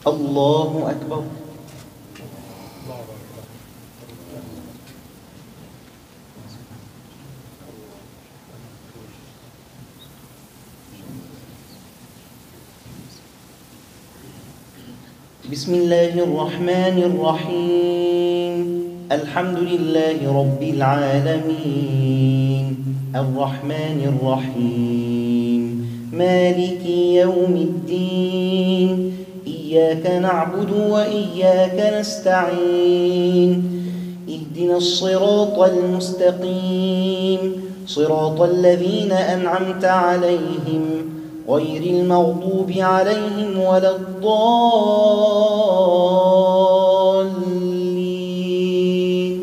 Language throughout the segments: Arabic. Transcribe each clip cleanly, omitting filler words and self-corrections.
الله أكبر. بسم الله الرحمن الرحيم. الحمد لله رب العالمين الرحمن الرحيم مالك يوم الدين إياك نعبد وإياك نستعين اهدنا الصراط المستقيم صراط الذين أنعمت عليهم غير المغضوب عليهم ولا الضالين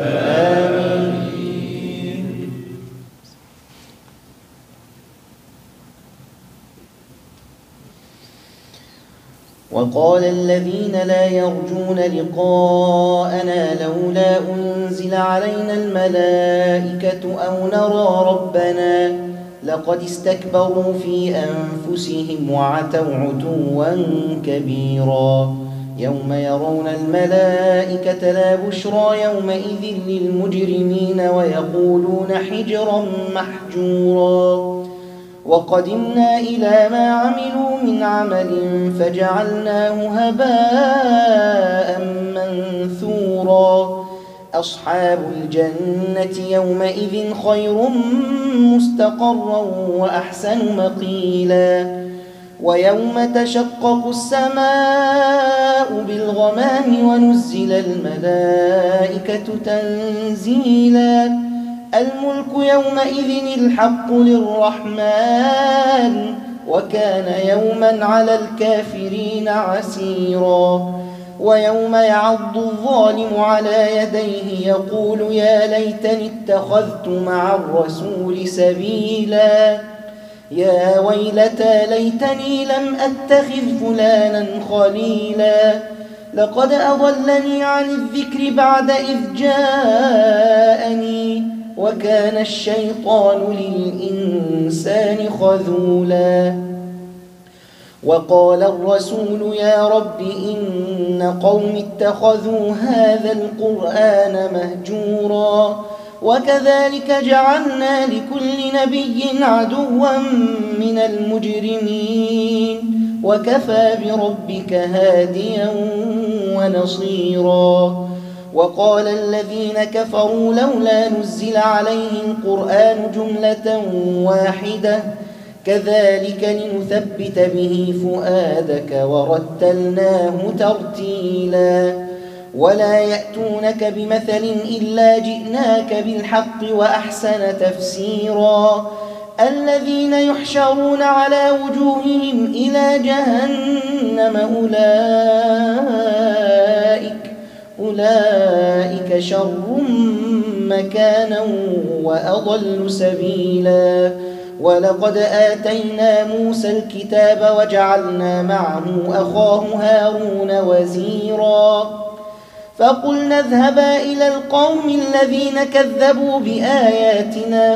آمين. وقال الذين لا يرجون لقاءنا لولا أنزل علينا الملائكة أو نرى ربنا لقد استكبروا في أنفسهم وعتوا عتوا كبيرا يوم يرون الملائكة لا بشرى يومئذ للمجرمين ويقولون حجرا محجورا وقدمنا إلى ما عملوا من عمل فجعلناه هباء منثورا أصحاب الجنة يومئذ خير مستقرا وأحسن مقيلا ويوم تشقق السماء بالغمام ونزل الملائكة تنزيلا الملك يومئذ الحق للرحمن وكان يوما على الكافرين عسيرا ويوم يعض الظالم على يديه يقول يا ليتني اتخذت مع الرسول سبيلا يا ويلتى ليتني لم أتخذ فلانا خليلا لقد أضلني عن الذكر بعد إذ جاءني وكان الشيطان للإنسان خذولا وقال الرسول يا رب إن قوم اتخذوا هذا القرآن مهجورا وكذلك جعلنا لكل نبي عدوا من المجرمين وكفى بربك هاديا ونصيرا وقال الذين كفروا لولا نزل عليه القرآن جملة واحدة كذلك لنثبت به فؤادك ورتلناه ترتيلا ولا يأتونك بمثل إلا جئناك بالحق وأحسن تفسيرا الذين يحشرون على وجوههم إلى جهنم أولئك شر مكانا وأضل سبيلا ولقد آتينا موسى الكتاب وجعلنا معه أخاه هارون وزيرا فقلنا اذهبا إلى القوم الذين كذبوا بآياتنا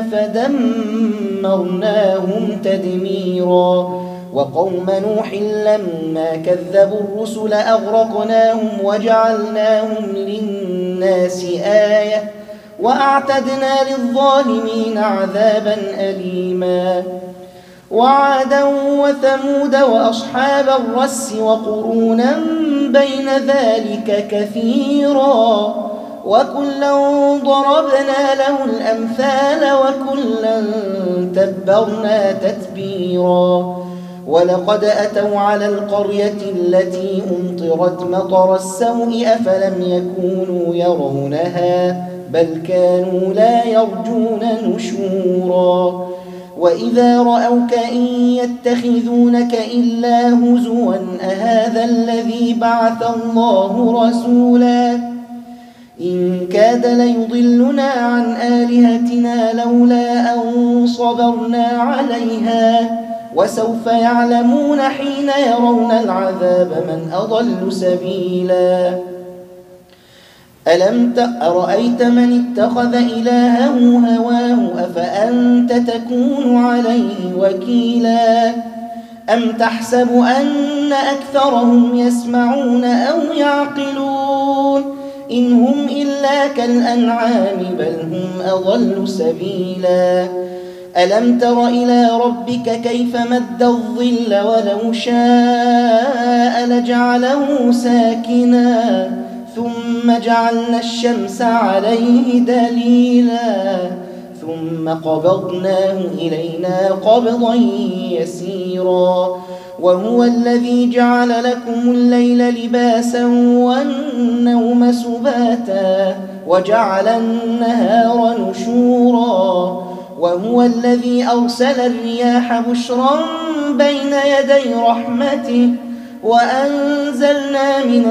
فدمرناهم تدميرا وقوم نوح لما كذبوا الرسل أغرقناهم وجعلناهم للناس آية وأعتدنا للظالمين عذابا أليما وعادا وثمود وأصحاب الرس وقرونا بين ذلك كثيرا وكلا ضربنا له الأمثال وكلا تبرنا تتبيرا ولقد أتوا على القرية التي أمطرت مطر السوء أفلم يكونوا يرونها بل كانوا لا يرجون نشورا وإذا رأوك إن يتخذونك إلا هزوا أهذا الذي بعث الله رسولا إن كاد ليضلنا عن آلهتنا لولا أن صبرنا عليها وسوف يعلمون حين يرون العذاب من أضل سبيلا أرأيت من اتخذ إلهه هواه أفأنت تكون عليه وكيلا أم تحسب أن أكثرهم يسمعون أو يعقلون إن هم إلا كالأنعام بل هم أضل سبيلا ألم تر إلى ربك كيف مد الظل ولو شاء لجعله ساكنا ثم جعلنا الشمس عليه دليلا ثم قبضناه إلينا قبضا يسيرا وهو الذي جعل لكم الليل لباسا والنوم سباتا وجعل النهار نشورا وهو الذي أرسل الرياح بشرا بين يدي رحمته وأنزلنا من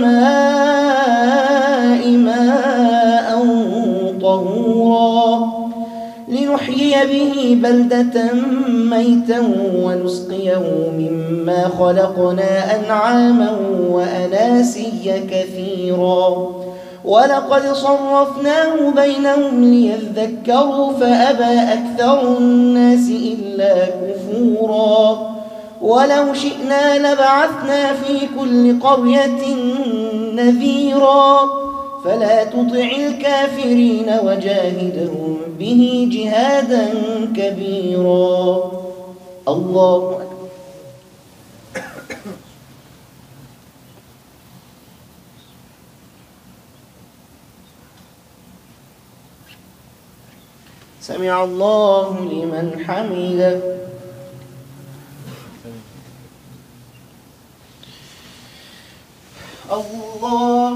السماء ماء طهورا لنحيي به بلدة ميتا ونسقيه مما خلقنا أنعاما وأناسيا كثيرا ولقد صرفناه بينهم ليذكروا فأبى أكثر الناس إلا كفورا ولو شئنا لبعثنا في كل قرية نذيرا فلا تطع الكافرين وجاهدهم به جهادا كبيرا الله أكبر. سمع الله لمن حمده الله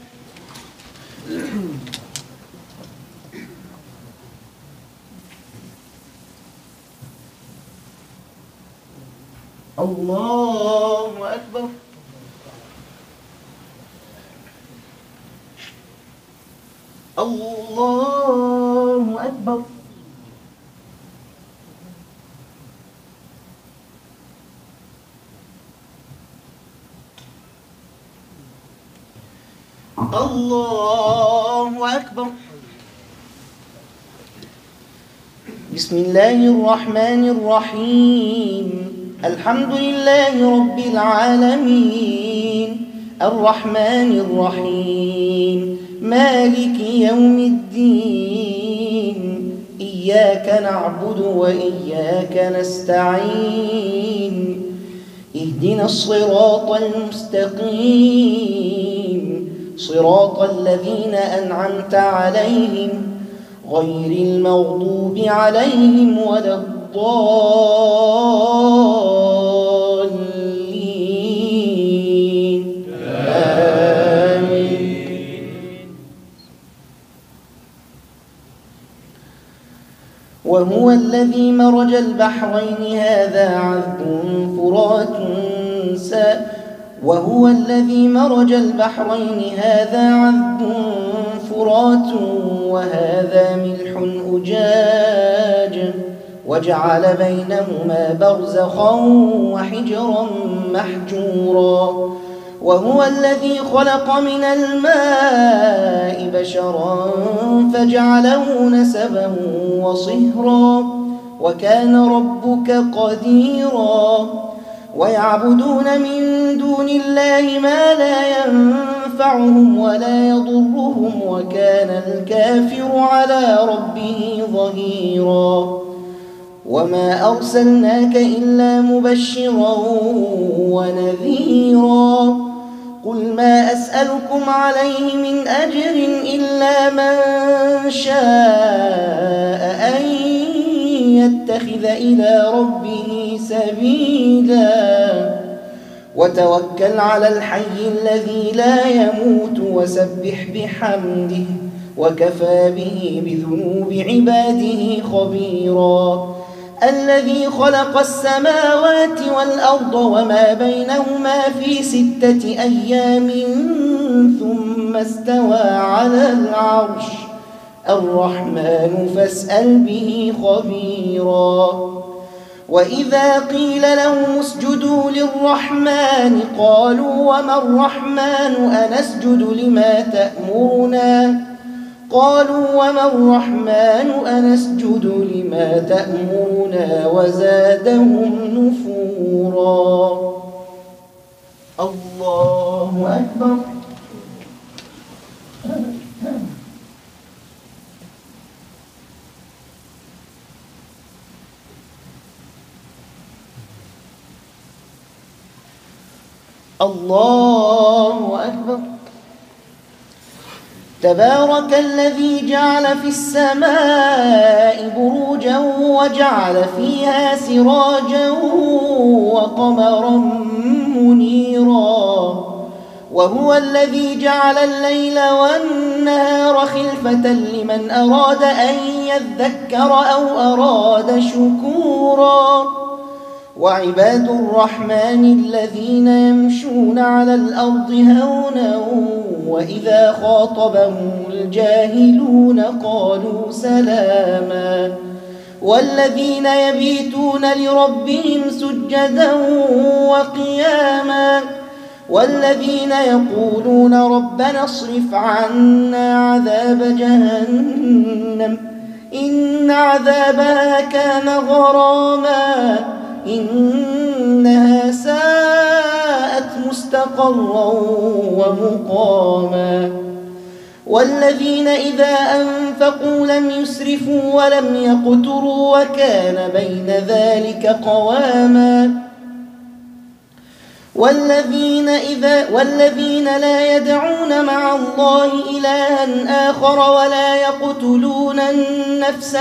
الله أكبر الله أكبر الله أكبر. بسم الله الرحمن الرحيم الحمد لله رب العالمين الرحمن الرحيم مالك يوم الدين إياك نعبد وإياك نستعين اهدنا الصراط المستقيم صراط الذين أنعمت عليهم غير المغضوب عليهم ولا الضالين آمين. وهو الذي مرج البحرين هذا عذب فرات وهو الذي مرج البحرين هذا عذب فرات وهذا ملح أجاج وجعل بينهما برزخا وحجرا محجورا وهو الذي خلق من الماء بشرا فجعله نسبا وصهرا وكان ربك قديرا ويعبدون من دون الله ما لا ينفعهم ولا يضرهم وكان الكافر على ربه ظهيرا وما أرسلناك إلا مبشرا ونذيرا قل ما أسألكم عليه من أجر إلا من شاء أن يتخذ إلى ربه سبيلا وتوكل على الحي الذي لا يموت وسبح بحمده وكفى به بذنوب عباده خبيرا الذي خلق السماوات والأرض وما بينهما في 6 أيام ثم استوى على العرش الرحمن فاسأل به خبيرا وإذا قيل لهم اسجدوا للرحمن قالوا وما الرحمن أنسجد لما تأمرنا قالوا وما الرحمن أنسجد لما تأمرنا وزادهم نفورا. الله أكبر. الله أكبر. تبارك الذي جعل في السماء بروجا وجعل فيها سراجا وقمرا منيرا، وهو الذي جعل الليل والنهار خلفة لمن أراد أن يذكر أو أراد شكورا. وعباد الرحمن الذين يمشون على الأرض هونا وإذا خاطبهم الجاهلون قالوا سلاما، والذين يبيتون لربهم سجدا وقياما، والذين يقولون ربنا اصرف عنا عذاب جهنم إن عذابها كان غراما إنها ساءت مستقرا ومقاما. والذين إذا أنفقوا لم يسرفوا ولم يقتروا وكان بين ذلك قواما. والذين لا يدعون مع الله إلها آخر ولا يقتلون النفس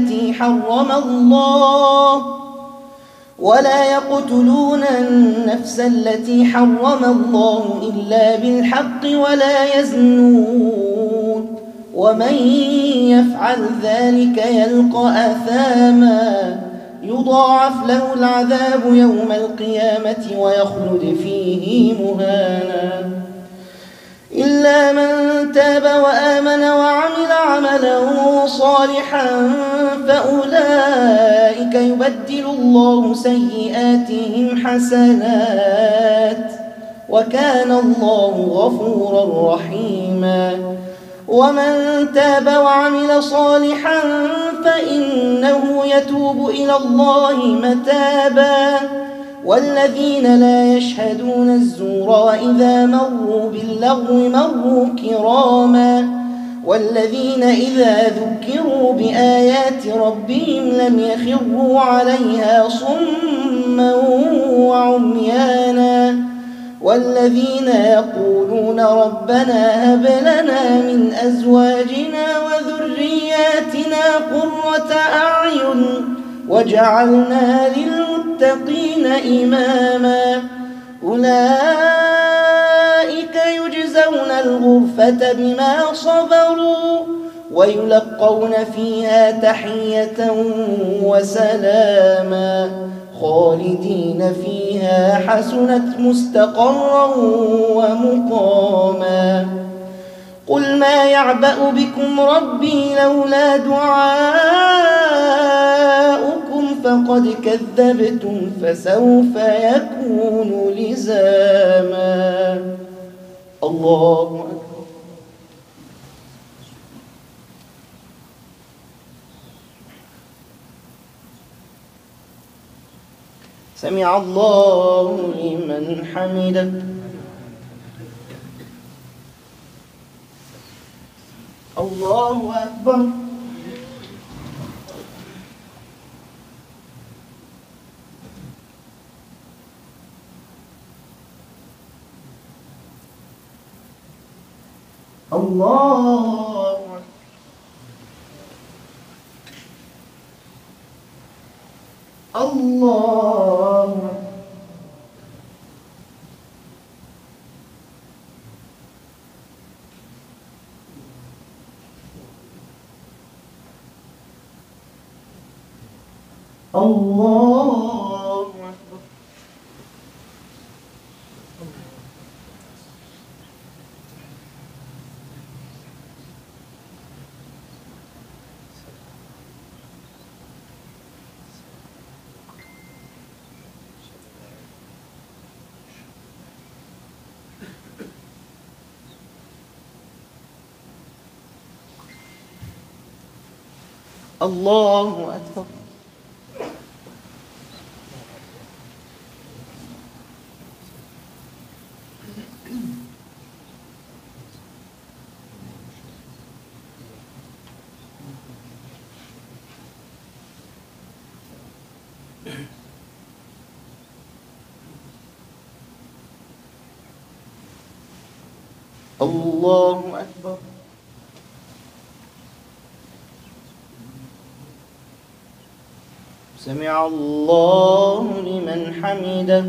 التي حرم الله إلا بالحق ولا يزنون، ومن يفعل ذلك يلقى أثاما يضاعف له العذاب يوم القيامة ويخلد فيه مهانا، إلا من تاب وآمن وعمل عملا صالحا فأولئك يبدل الله سيئاتهم حسنات وكان الله غفورا رحيما. ومن تاب وعمل صالحا فإنه يتوب إلى الله متابا. والذين لا يشهدون الزور وإذا مروا باللغو مروا كراما. والذين إذا ذكروا بآيات ربهم لم يخروا عليها صما وعميانا. والذين يقولون ربنا هب لنا من أزواجنا وذرياتنا قرة أعين وجعلنا للمتقين إماما. أولئك يجزون الغرفة بما صبروا ويلقون فيها تحية وسلاما خالدين فيها حسنت مستقرا ومقاما. قل ما يعبأ بكم ربي لولا دعاؤكم فقد كذبتم فسوف يكون لزاما. الله أكبر. سمع الله لمن حمده. الله أكبر. الله الله الله أكبر. الله أكبر. الله أكبر. سمع الله لمن حمده.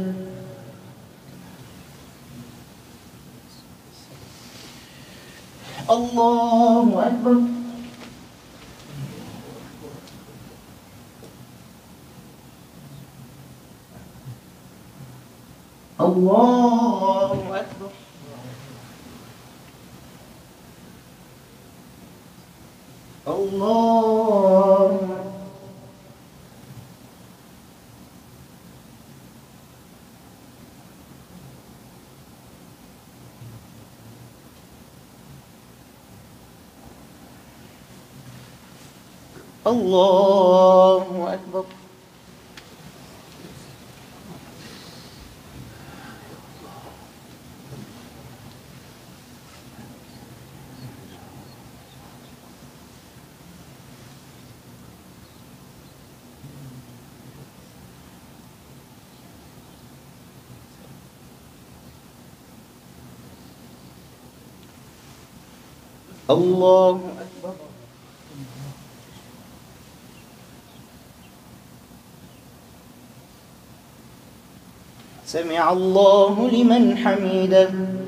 الله أكبر. الله أكبر. الله. الله أكبر. الله أكبر. سمع الله لمن حمده.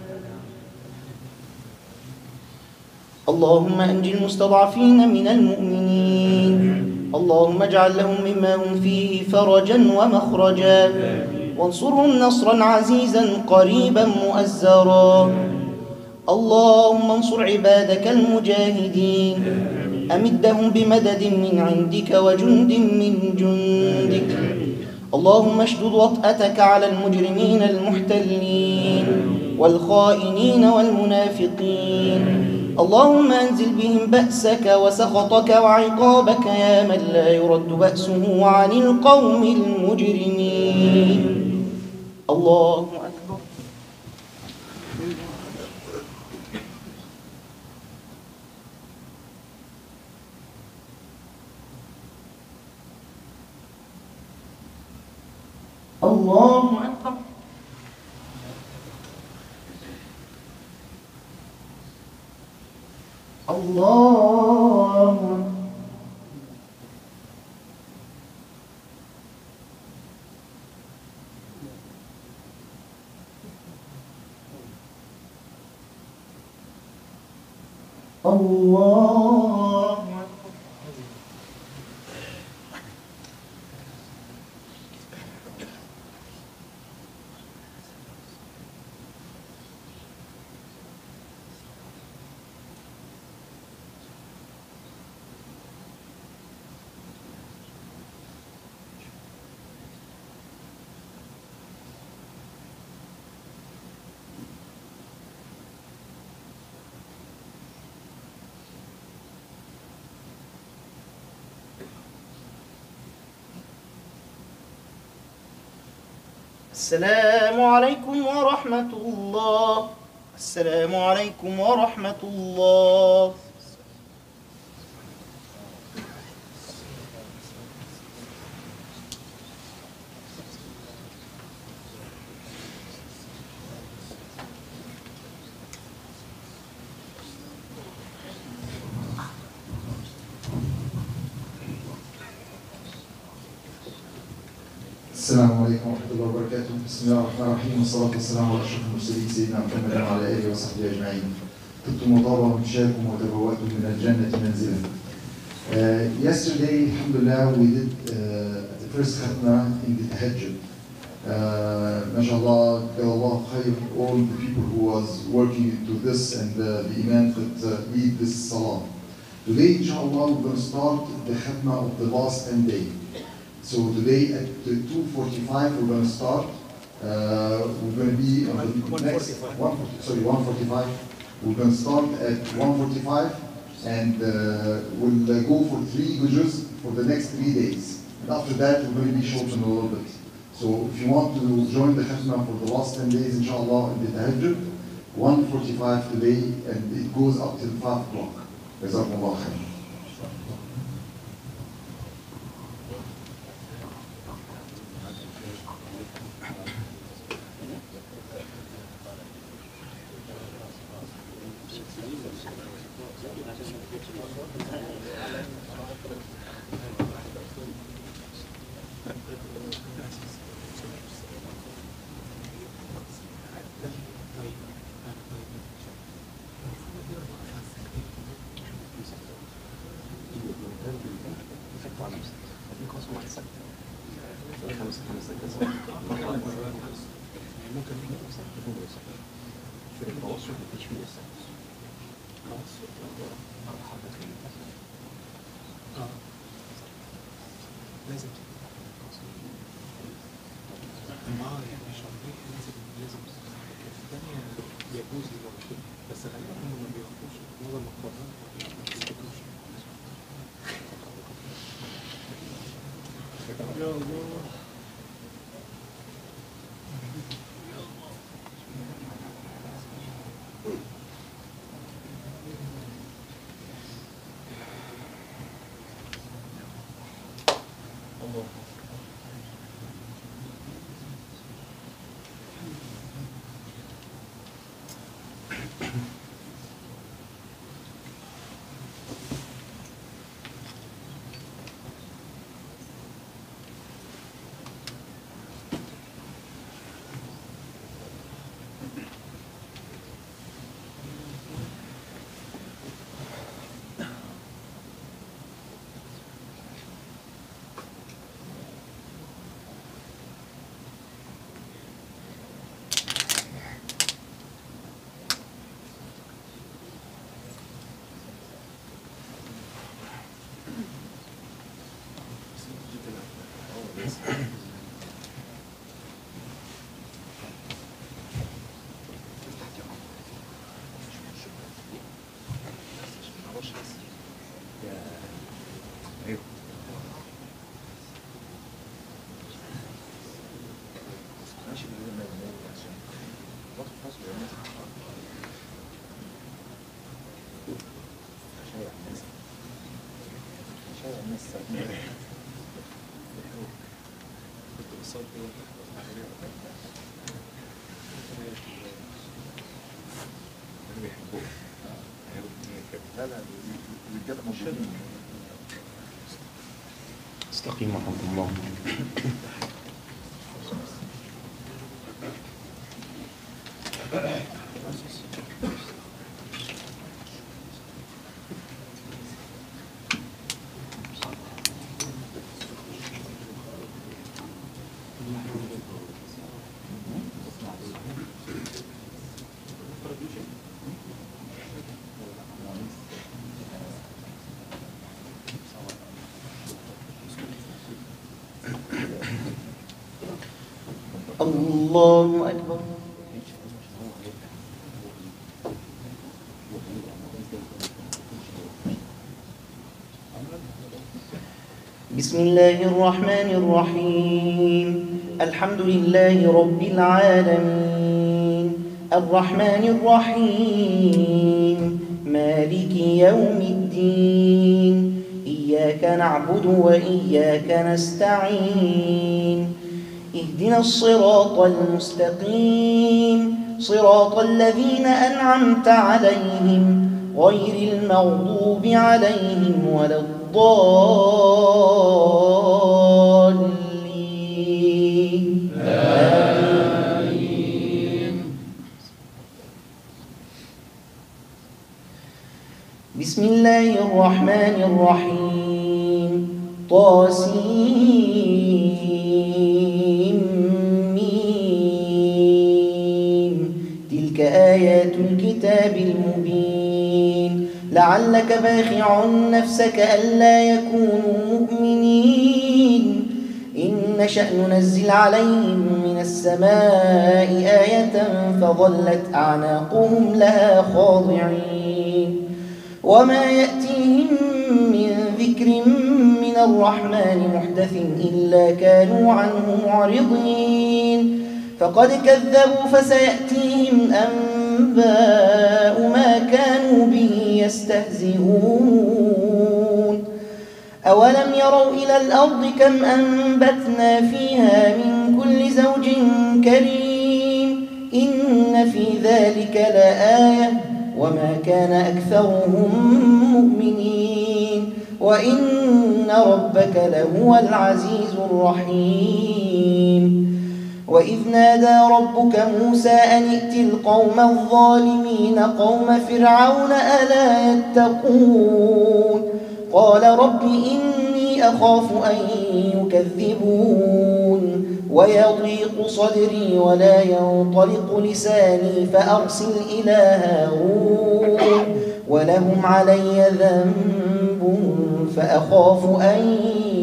اللهم أنج المستضعفين من المؤمنين. اللهم اجعل لهم مما هم فيه فرجا ومخرجا، وانصرهم نصرا عزيزا قريبا مؤزرا. اللهم انصر عبادك المجاهدين، أمدهم بمدد من عندك وجند من جندك. اللهم اشدد وطأتك على المجرمين المحتلين والخائنين والمنافقين. اللهم أنزل بهم بأسك وسخطك وعقابك يا من لا يرد بأسه عن القوم المجرمين. الله أكبر. الله أكبر. الله. الله. السلام عليكم ورحمة الله. السلام عليكم ورحمة الله. السلام عليكم ورحمة الله وبركاته. بسم الله الرحمن الرحيم، والصلاة والسلام على أشرف المرسلين سيدنا محمد وعلى آله وصحبه أجمعين. طبتم وطاب مشاكم وتبوأتم من الجنة منزلا. Yesterday, alhamdulillah, we did the first khatna in the tahajjud. MashaAllah, Allah khair, all the people who was working into this and the imam that lead this salah. Today, inshallah, we're going to start the khatna of the last 10 days. So today at 2:45 we're going to start. We're going to be on the next 1:45. We're going to start at 1:45 and we'll go for 3 juz for the next 3 days. And after that, we're going to be shortened a little bit. So if you want to join the Khatma for the last 10 days, inshallah, in the Tahajjud, 1:45 today, and it goes up till 5 o'clock. Jazakumullah khair. استقيموا رحمة الله. الله أكبر. بسم الله الرحمن الرحيم. الحمد لله رب العالمين الرحمن الرحيم مالك يوم الدين إياك نعبد وإياك نستعين اهدنا الصراط المستقيم صراط الذين أنعمت عليهم غير المغضوب عليهم ولا الضالين آمين. بسم الله الرحمن الرحيم طاسين تلك آيات الكتاب المبين لعلك باخع نفسك ألا يكونوا مؤمنين إن نشأ ننزل عليهم من السماء آية فظلت أعناقهم لها خاضعين وما يأتيهم من ذكر من الرحمن محدث إلا كانوا عنه معرضين فقد كذبوا فسيأتيهم أنباء ما كانوا به يستهزئون أولم يروا إلى الأرض كم أنبتنا فيها من كل زوج كريم إن في ذلك لآية وما كان أكثرهم مؤمنين وإن ربك لهو العزيز الرحيم وإذ نادى ربك موسى أن ائت القوم الظالمين قوم فرعون ألا يتقون قال رب إني أخاف أن يكذبون ويضيق صدري ولا ينطلق لساني فأرسل إلى هارون ولهم علي ذنب فأخاف أن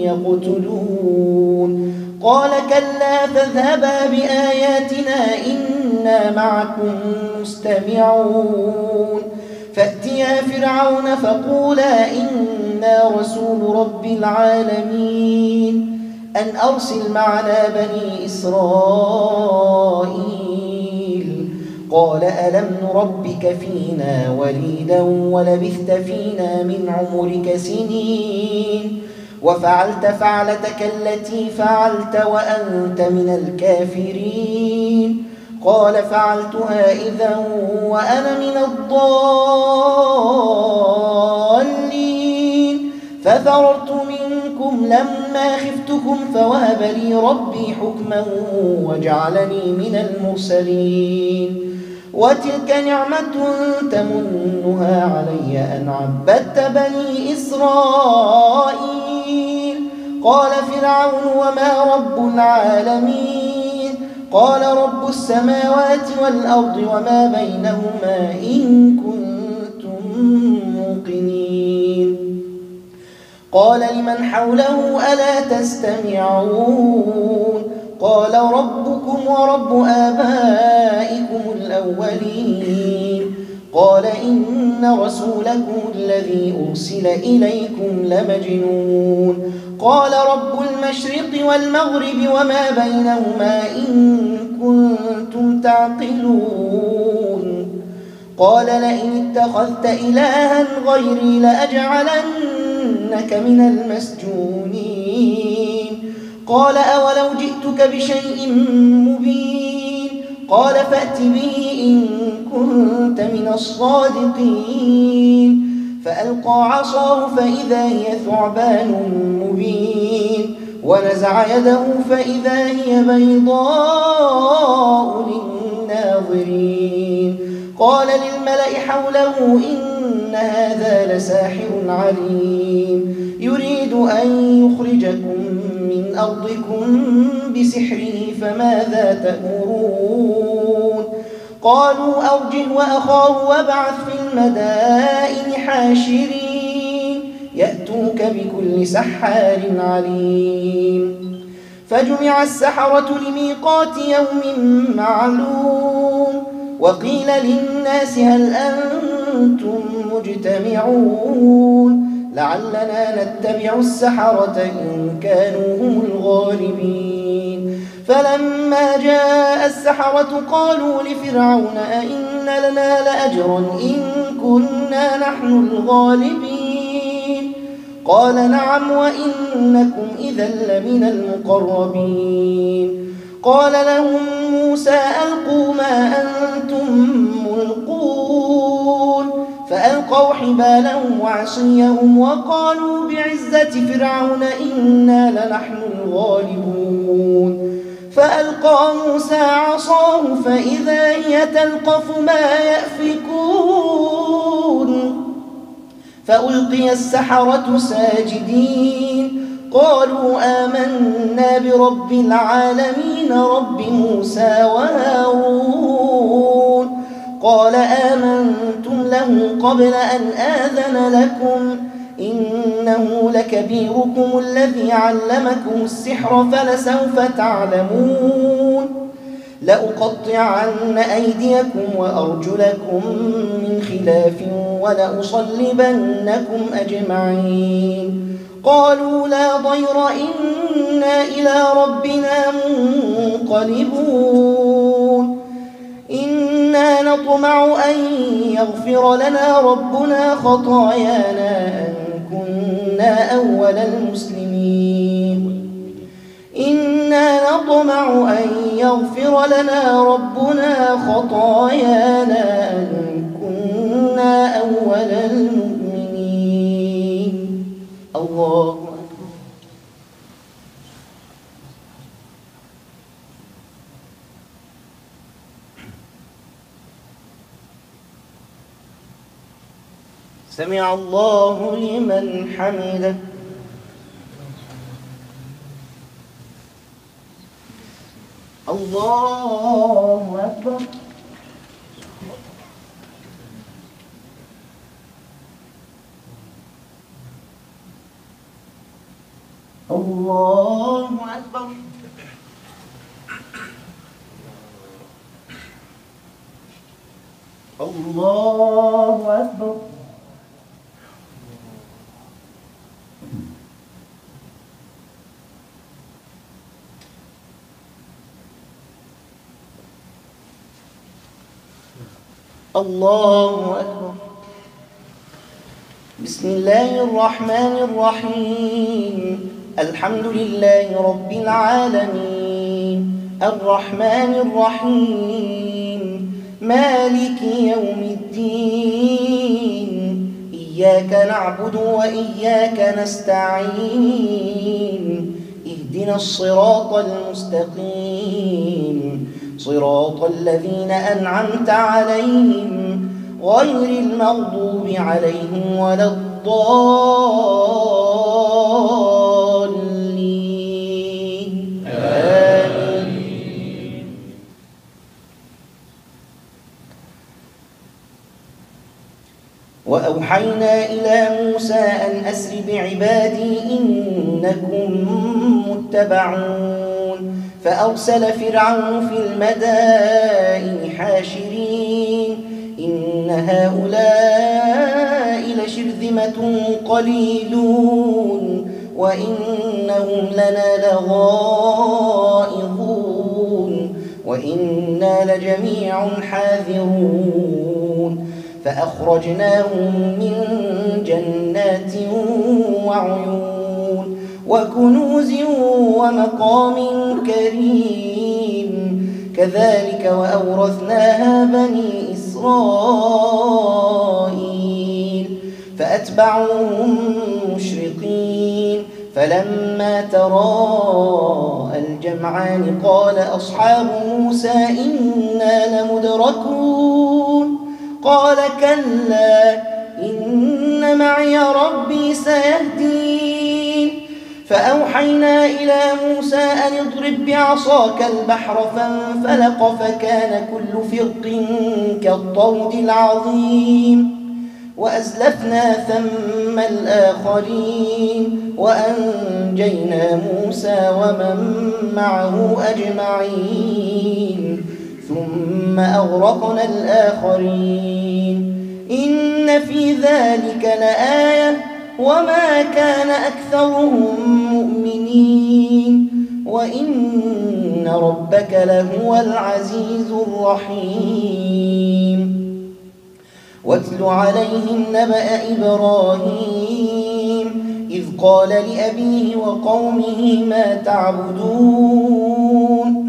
يقتلون قال كلا فاذهبا بآياتنا إنا معكم مستمعون فأتيا فرعون فقولا إنا رسول رب العالمين أن أرسل معنا بني إسرائيل قال ألم نربك فينا وليدا ولبثت فينا من عمرك سنين وفعلت فعلتك التي فعلت وأنت من الكافرين قال فعلتها إذا وأنا من الضالين ففررت منكم لما خفتكم فوهب لي ربي حكما وجعلني من المرسلين وتلك نعمة تمنها علي أن عبدت بني إسرائيل قال فرعون وما رب العالمين قال رب السماوات والأرض وما بينهما إن كنتم موقنين قال لمن حوله ألا تستمعون قال ربكم ورب آبائكم الأولين قال إن رسولكم الذي أرسل إليكم لمجنون قال رب المشرق والمغرب وما بينهما إن كنتم تعقلون قال لئن اتخذت إلها غيري لأجعلنك من المسجونين قال أولو جئتك بشيء مبين قال فأت به إن كنت من الصادقين فألقى عصاه فإذا هي ثعبان مبين ونزع يده فإذا هي بيضاء للناظرين قال للملأ حوله إن هذا لساحر عليم يريد أن يخرجكم من أرضكم بسحره فماذا تأمرون قالوا أرجه وأخاه وابعث في المدائن حاشرين يأتوك بكل سحار عليم فجمع السحرة لميقات يوم معلوم وقيل للناس هل أنتم مجتمعون لعلنا نتبع السحرة إن كانوا هم الغالبين فلما جاء السحرة قالوا لفرعون أئن لنا لأجرا إن كنا نحن الغالبين قال نعم وإنكم إذا لمن المقربين قال لهم موسى ألقوا ما أنتم ملقون فألقوا حبالهم وعصيهم وقالوا بعزة فرعون إنا لنحن الغالبون فألقى موسى عصاه فإذا هي تلقف ما يأفكون فألقي السحرة ساجدين قالوا آمنا برب العالمين رب موسى وهارون قال آمنتم له قبل أن آذن لكم إنه لكبيركم الذي علمكم السحر فلسوف تعلمون لأقطعن أيديكم وأرجلكم من خلاف ولأصلبنكم أجمعين. قالوا لا ضير إنا إلى ربنا منقلبون. إنا نطمع أن يغفر لنا ربنا خطايانا أن كنا أول المسلمين. إنا نطمع أن يغفر لنا ربنا خطايانا أن كنا أول المؤمنين. الله أكبر. سمع الله لمن حمده. الله أكبر. الله أكبر. الله أكبر. الله أكبر. بسم الله الرحمن الرحيم. الحمد لله رب العالمين الرحمن الرحيم مالك يوم الدين. إياك نعبد وإياك نستعين. اهدنا الصراط المستقيم صراط الذين أنعمت عليهم غير المغضوب عليهم ولا الضالين. آمين. وأوحينا إلى موسى أن أسر بعبادي إنكم متبعون. فأرسل فرعون في المدائن حاشرين إن هؤلاء لشرذمة قليلون وإنهم لنا لغائظون وإنا لجميع حاذرون. فأخرجناهم من جنات وعيون وكنوز ومقام كريم. كذلك وأورثناها بني إسرائيل. فأتبعوهم مشرقين. فلما تراءى الجمعان قال أصحاب موسى إنا لمدركون. قال كلا إن معي ربي سيهدين. فأوحينا إلى موسى أن اضرب بعصاك البحر فانفلق فكان كل فرق كالطود العظيم. وأزلفنا ثم الآخرين وأنجينا موسى ومن معه أجمعين ثم أغرقنا الآخرين. إن في ذلك لآية وما كان أكثرهم مؤمنين وإن ربك لهو العزيز الرحيم. واتل عليهم نبأ إبراهيم إذ قال لأبيه وقومه ما تعبدون.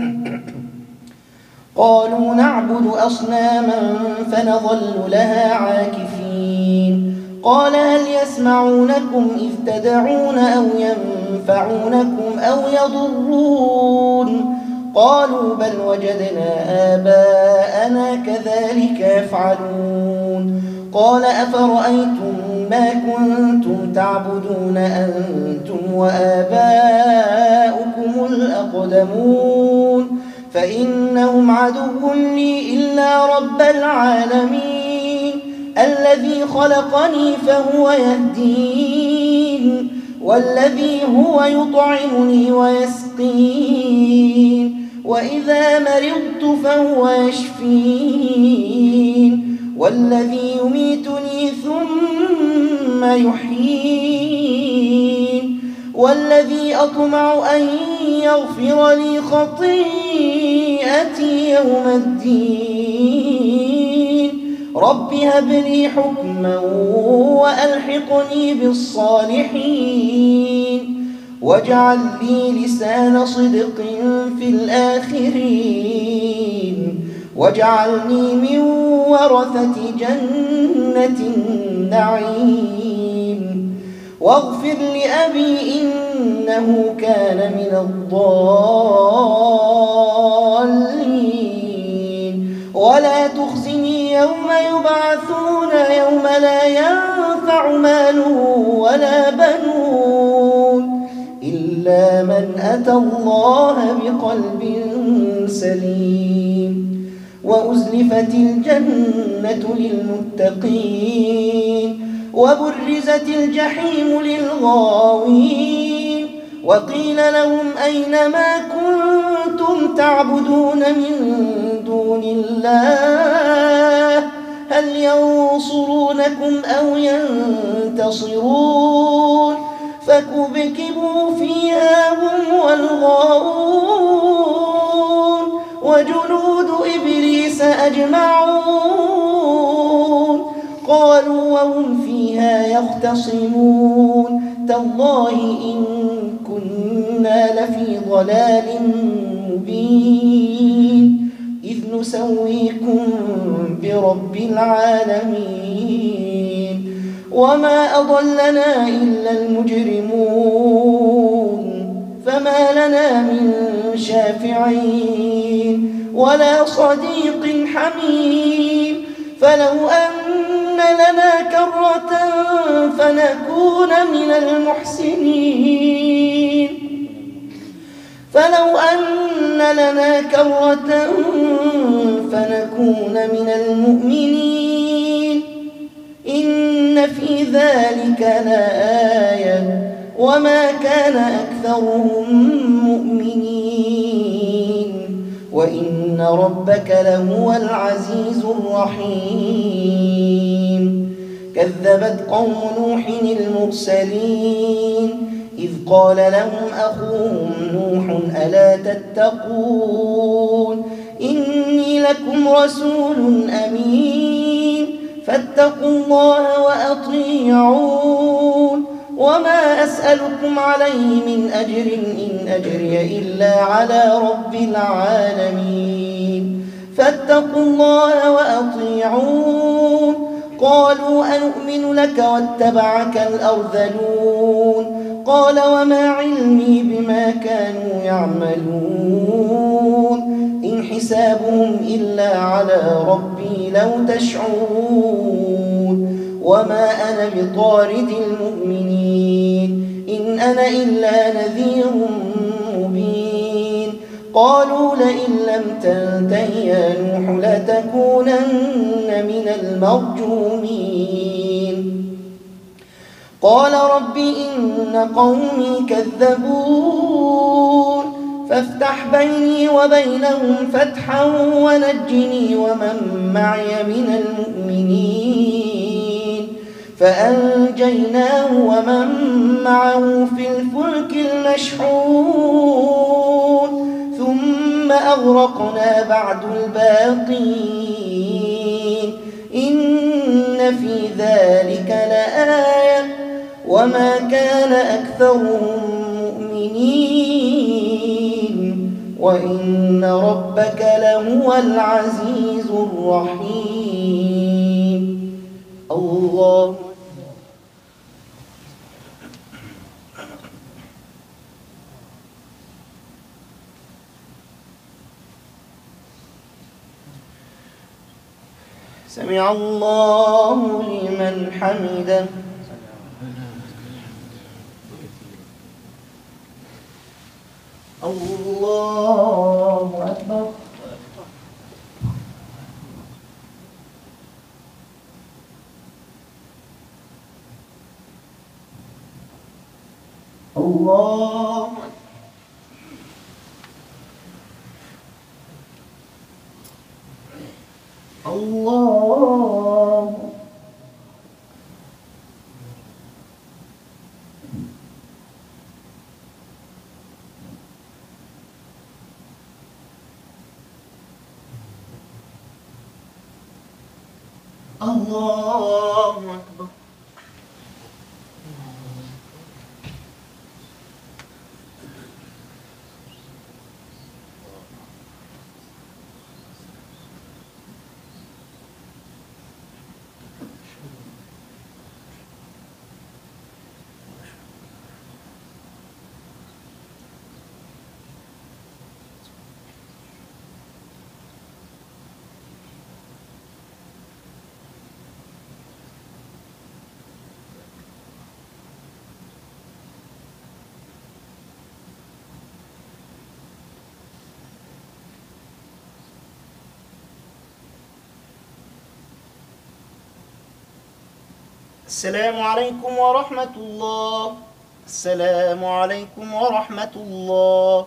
قالوا نعبد أصناما فنظل لها عاكفين. قال هل يسمعونكم إذ تدعون أو ينفعونكم أو يضرون. قالوا بل وجدنا آباءنا كذلك يفعلون. قال أفرأيتم ما كنتم تعبدون أنتم وآباؤكم الأقدمون فإنهم عدو لي إلا رب العالمين الذي خلقني فهو يهدين والذي هو يطعمني ويسقين وإذا مرضت فهو يشفين والذي يميتني ثم يحيين والذي أطمع أن يغفر لي خطيئتي يوم الدين رب هب لي حكما وألحقني بالصالحين واجعل لي لسان صدق في الآخرين واجعلني من ورثة جنة النعيم واغفر لأبي إنه كان من الضالين ولا تخزني يوم يبعثون يوم لا ينفع مال ولا بنون إلا من أتى الله بقلب سليم وأزلفت الجنة للمتقين وبرزت الجحيم للغاوين وقيل لهم أين ما كنتم تعبدون من دون الله هل ينصرونكم أو ينتصرون فكبكبوا فيها هم والغاوون وجنود إبليس أجمعون قالوا وهم فيها يختصمون تالله إن كنا لفي ضلال مبين إذ نسويكم برب العالمين وما أضلنا إلا المجرمون فما لنا من شافعين ولا صديق حميم فلو أن لنا كرة فنكون من المحسنين فلو أن لنا كرة فنكون من المؤمنين إن في ذلك لآية وما كان أكثرهم مؤمنين وإن ربك لهو العزيز الرحيم كذبت قوم نوح المرسلين إذ قال لهم أخوهم نوح ألا تتقون إني لكم رسول أمين فاتقوا الله وأطيعون وما أسألكم عليه من أجر إن أجري إلا على رب العالمين فاتقوا الله وأطيعون قالوا أنؤمن لك واتبعك الأرذلون قال وما علمي بما كانوا يعملون إن حسابهم إلا على ربي لو تشعرون وما أنا بطارد المؤمنين إن أنا إلا نذير مبين قالوا لئن لم تنته يا نوح لتكونن من المرجومين قال رب إن قومي كذبون فافتح بيني وبينهم فتحا ونجني ومن معي من المؤمنين فأنجيناه ومن معه في الفلك المشحون ثم أغرقنا بعد الباقين إن في ذلك لآية وما كان أكثرهم مؤمنين وإن ربك لهو العزيز الرحيم الله سمع الله لمن حمده الله أكبر الله الله الله أكبر. السلام عليكم ورحمة الله. السلام عليكم ورحمة الله.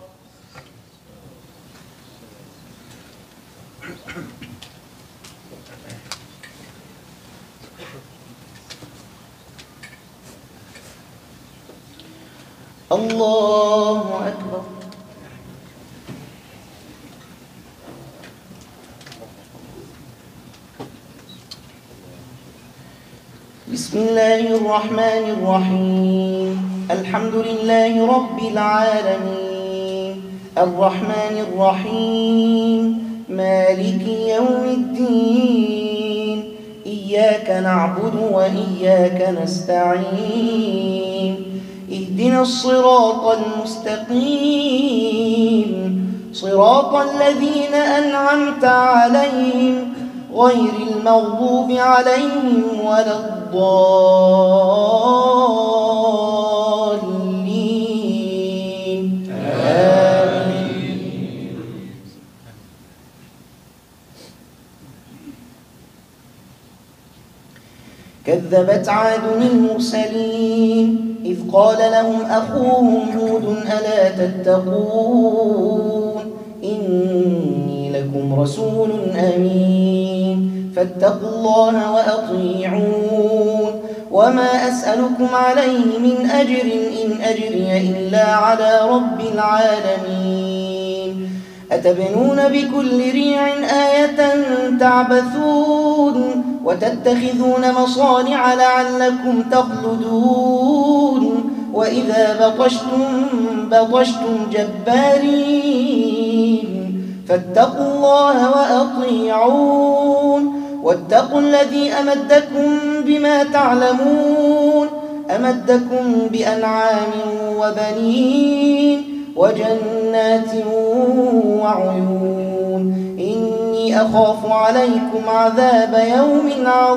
الله أكبر. بسم الله الرحمن الرحيم. الحمد لله رب العالمين الرحمن الرحيم مالك يوم الدين إياك نعبد وإياك نستعين اهدنا الصراط المستقيم صراط الذين أنعمت عليهم غير المغضوب عليهم ولا الضالين آمين. كذبت عاد المرسلين إذ قال لهم أخوهم هود ألا تتقون إني لكم رسول أمين فاتقوا الله وأطيعون وما أسألكم عليه من أجر إن أجري إلا على رب العالمين أتبنون بكل ريع آية تعبثون وتتخذون مصانع لعلكم تخلدون وإذا بطشتم جبارين فاتقوا الله وأطيعون واتقوا الذي أمدكم بما تعلمون أمدكم بأنعام وبنين وجنات وعيون إني أخاف عليكم عذاب يوم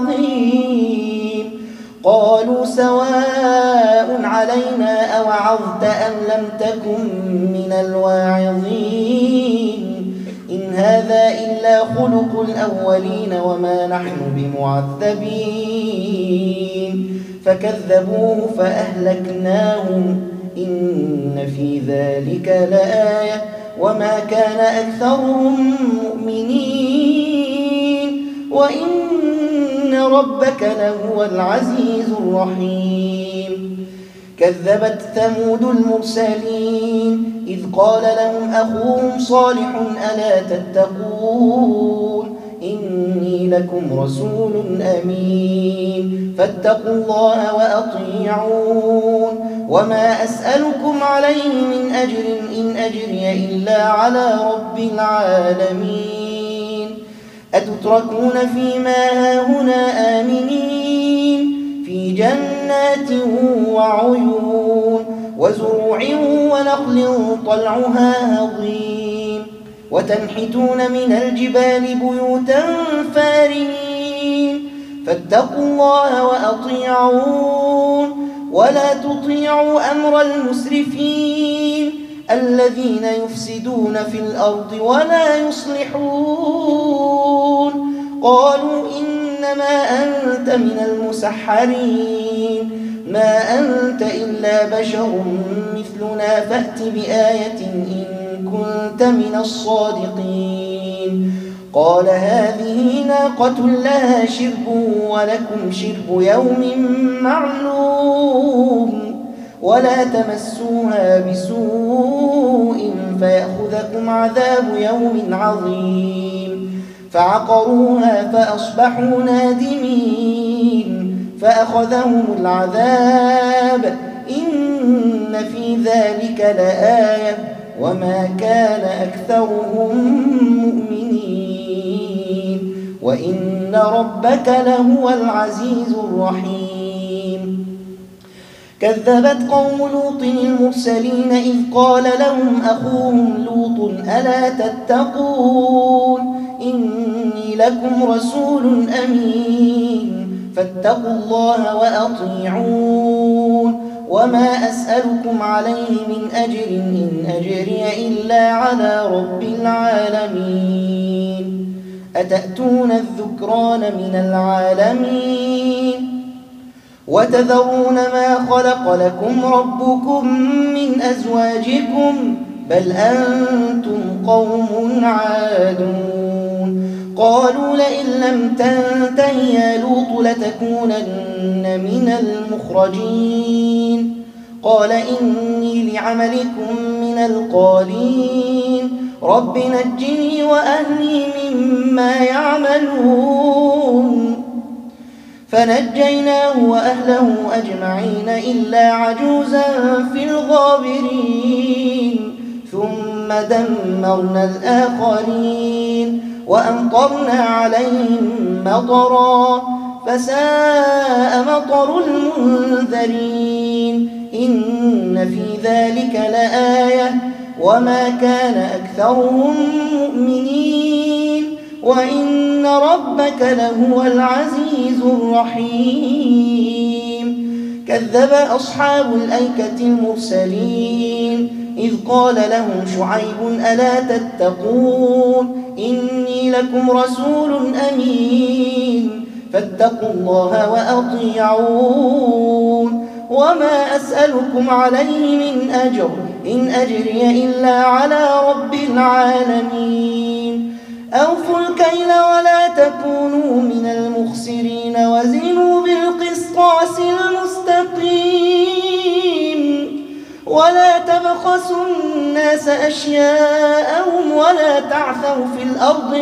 عظيم قالوا سواء علينا أوعظت أم لم تكن من الواعظين إن هذا إلا خلق الأولين وما نحن بمعذبين فكذبوه فأهلكناهم إن في ذلك لآية وما كان أكثرهم مؤمنين وإن ربك لهو العزيز الرحيم كذبت ثمود المرسلين إذ قال لهم أخوهم صالح ألا تتقون إني لكم رسول أمين فاتقوا الله وأطيعون وما أسألكم عليه من أجر إن أجري إلا على رب العالمين أتتركون فيما هاهنا آمنين في جنات وعيون وزروع ونخل طلعها هضيم وتنحتون من الجبال بيوتا فارهين فاتقوا الله وأطيعون ولا تطيعوا أمر المسرفين الذين يفسدون في الأرض ولا يصلحون قالوا إنما أنت من المسحرين ما أنت إلا بشر مثلنا فأت بآية إن كنت من الصادقين قال هذه ناقة لها شرب ولكم شرب يوم معلوم ولا تمسوها بسوء فيأخذكم عذاب يوم عظيم فعقروها فأصبحوا نادمين فأخذهم العذاب إن في ذلك لآية وما كان أكثرهم مؤمنين وإن ربك لهو العزيز الرحيم كذبت قوم لوط المرسلين إذ قال لهم أخوهم لوط ألا تتقون إني لكم رسول أمين فاتقوا الله وأطيعون وما أسألكم عليه من أجر إن أجري إلا على رب العالمين أتأتون الذكران من العالمين وتذرون ما خلق لكم ربكم من أزواجكم بل أنتم قوم عادون قالوا لئن لم تنته يا لوط لتكونن من المخرجين قال إني لعملكم من القالين رب نجني وأهلي مما يعملون فنجيناه وأهله أجمعين إلا عجوزا في الغابرين ثم دمرنا الآخرين وأمطرنا عليهم مطرا فساء مطر المنذرين إن في ذلك لآية وما كان أكثرهم مؤمنين وإن ربك لهو العزيز الرحيم كذب أصحاب الأيكة المرسلين إذ قال لهم شعيب ألا تتقون إني لكم رسول أمين فاتقوا الله وأطيعون وما أسألكم عليه من أجر إن أجري إلا على رب العالمين أوفوا الكيل ولا تكونوا من المخسرين وزنوا بالقسطاس المستقيم ولا تبخسوا الناس أشياءهم ولا تعثوا في الأرض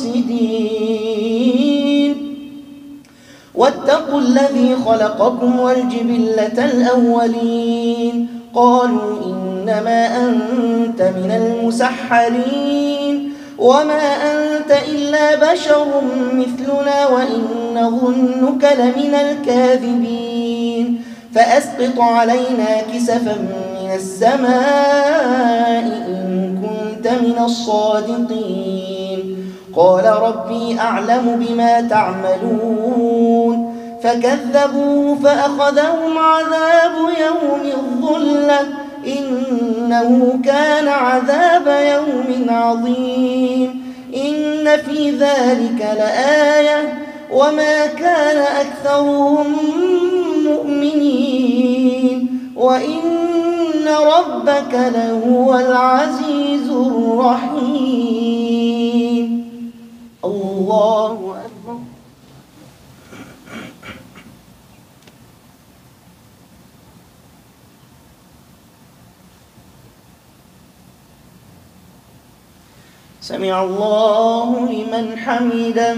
مفسدين واتقوا الذي خلقكم والجبلة الأولين قالوا إنما أنت من المسحرين وما أنت إلا بشر مثلنا وإن نظنك لمن الكاذبين فأسقط علينا كسفا من السماء إن كنت من الصادقين قال ربي أعلم بما تعملون فكذبوه فأخذهم عذاب يوم الظلة إنه كان عذاب يوم عظيم إن في ذلك لآية وما كان أكثرهم مؤمنين وإن ربك لهو العزيز الرحيم الله أكبر سمع الله لمن حمده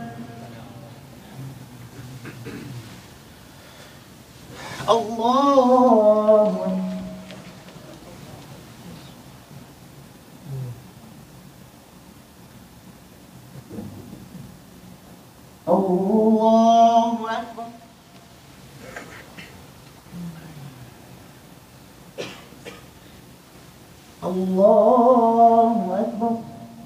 الله الله أكبر الله أكبر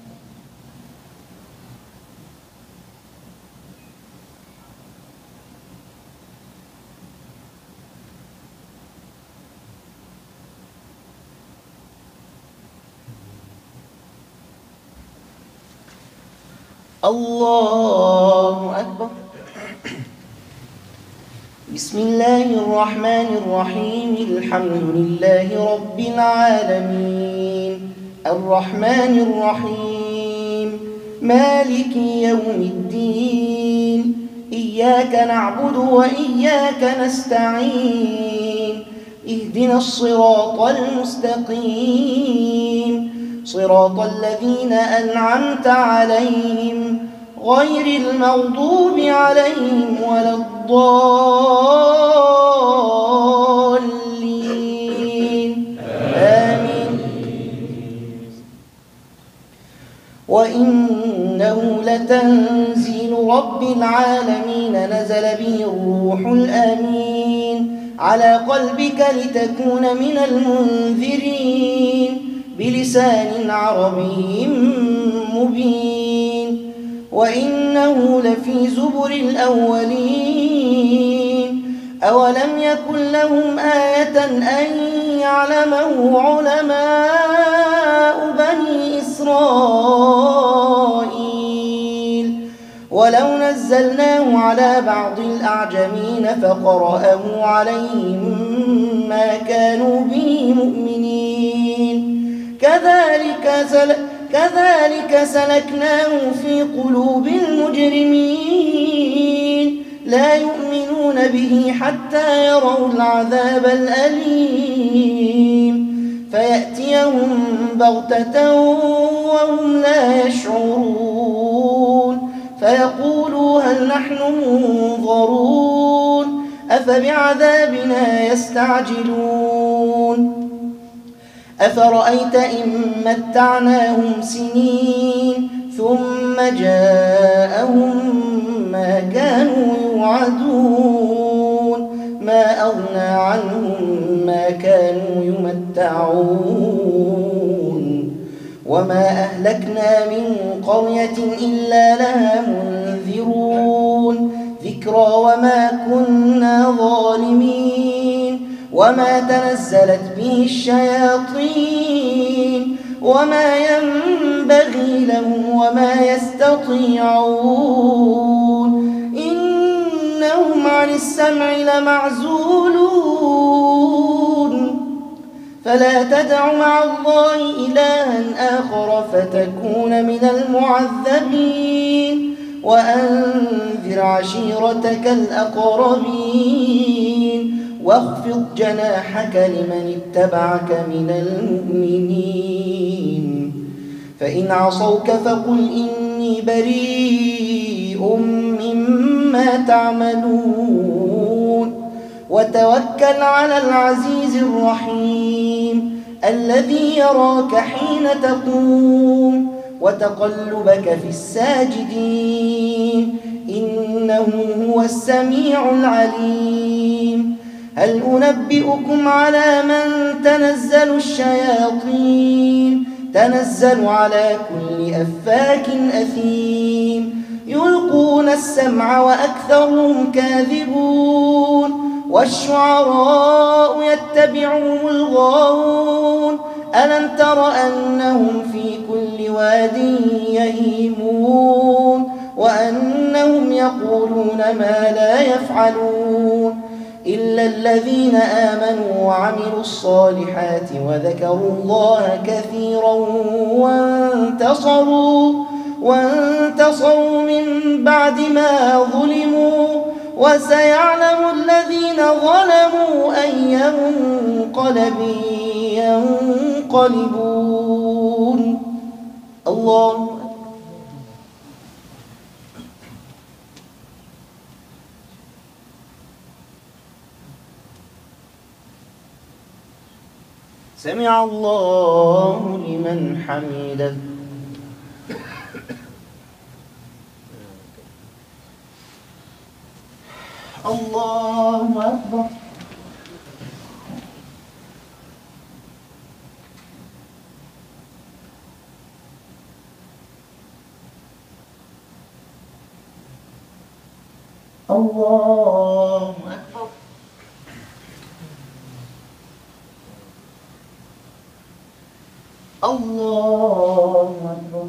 الله أكبر بسم الله الرحمن الرحيم الحمد لله رب العالمين الرحمن الرحيم مالك يوم الدين إياك نعبد وإياك نستعين اهدنا الصراط المستقيم صراط الذين أنعمت عليهم غير المغضوب عليهم ولا الضالين آمين. وإنه لتنزيل رب العالمين نزل به الروح الأمين على قلبك لتكون من المنذرين بلسان عربي مبين وإنه لفي زبر الأولين أولم يكن لهم آية أن يعلمه علماء بني إسرائيل ولو نزلناه على بعض الأعجمين فقرأه عليهم ما كانوا به مؤمنين كذلك سلكناه في قلوب المجرمين لا يؤمنون به حتى يروا العذاب الأليم فيأتيهم بغتة وهم لا يشعرون فيقولوا هل نحن منظرون أفبعذابنا يستعجلون أفرأيت إن متعناهم سنين ثم جاءهم ما كانوا يوعدون ما أغنى عنهم ما كانوا يمتعون وما أهلكنا من قرية إلا لها منذرون ذكرى وما كنا ظالمين وما تنزلت به الشياطين وما ينبغي لهم وما يستطيعون إنهم عن السمع لمعزولون فلا تدع مع الله إلها آخر فتكون من المعذبين وأنذر عشيرتك الأقربين واخفض جناحك لمن اتبعك من المؤمنين فإن عصوك فقل إني بريء مما تعملون وتوكل على العزيز الرحيم الذي يراك حين تقوم وتقلبك في الساجدين إنه هو السميع العليم هل أنبئكم على من تنزل الشياطين تنزل على كل أفاك أثيم يلقون السمع وأكثرهم كاذبون والشعراء يتبعهم الغاوون ألم تر أنهم في كل واد يهيمون وأنهم يقولون ما لا يفعلون إلا الذين آمنوا وعملوا الصالحات وذكروا الله كثيرا وانتصروا من بعد ما ظلموا وسيعلم الذين ظلموا أي منقلب ينقلبون. الله سمع الله لمن حمده. الله أكبر. الله أكبر. الله أكبر.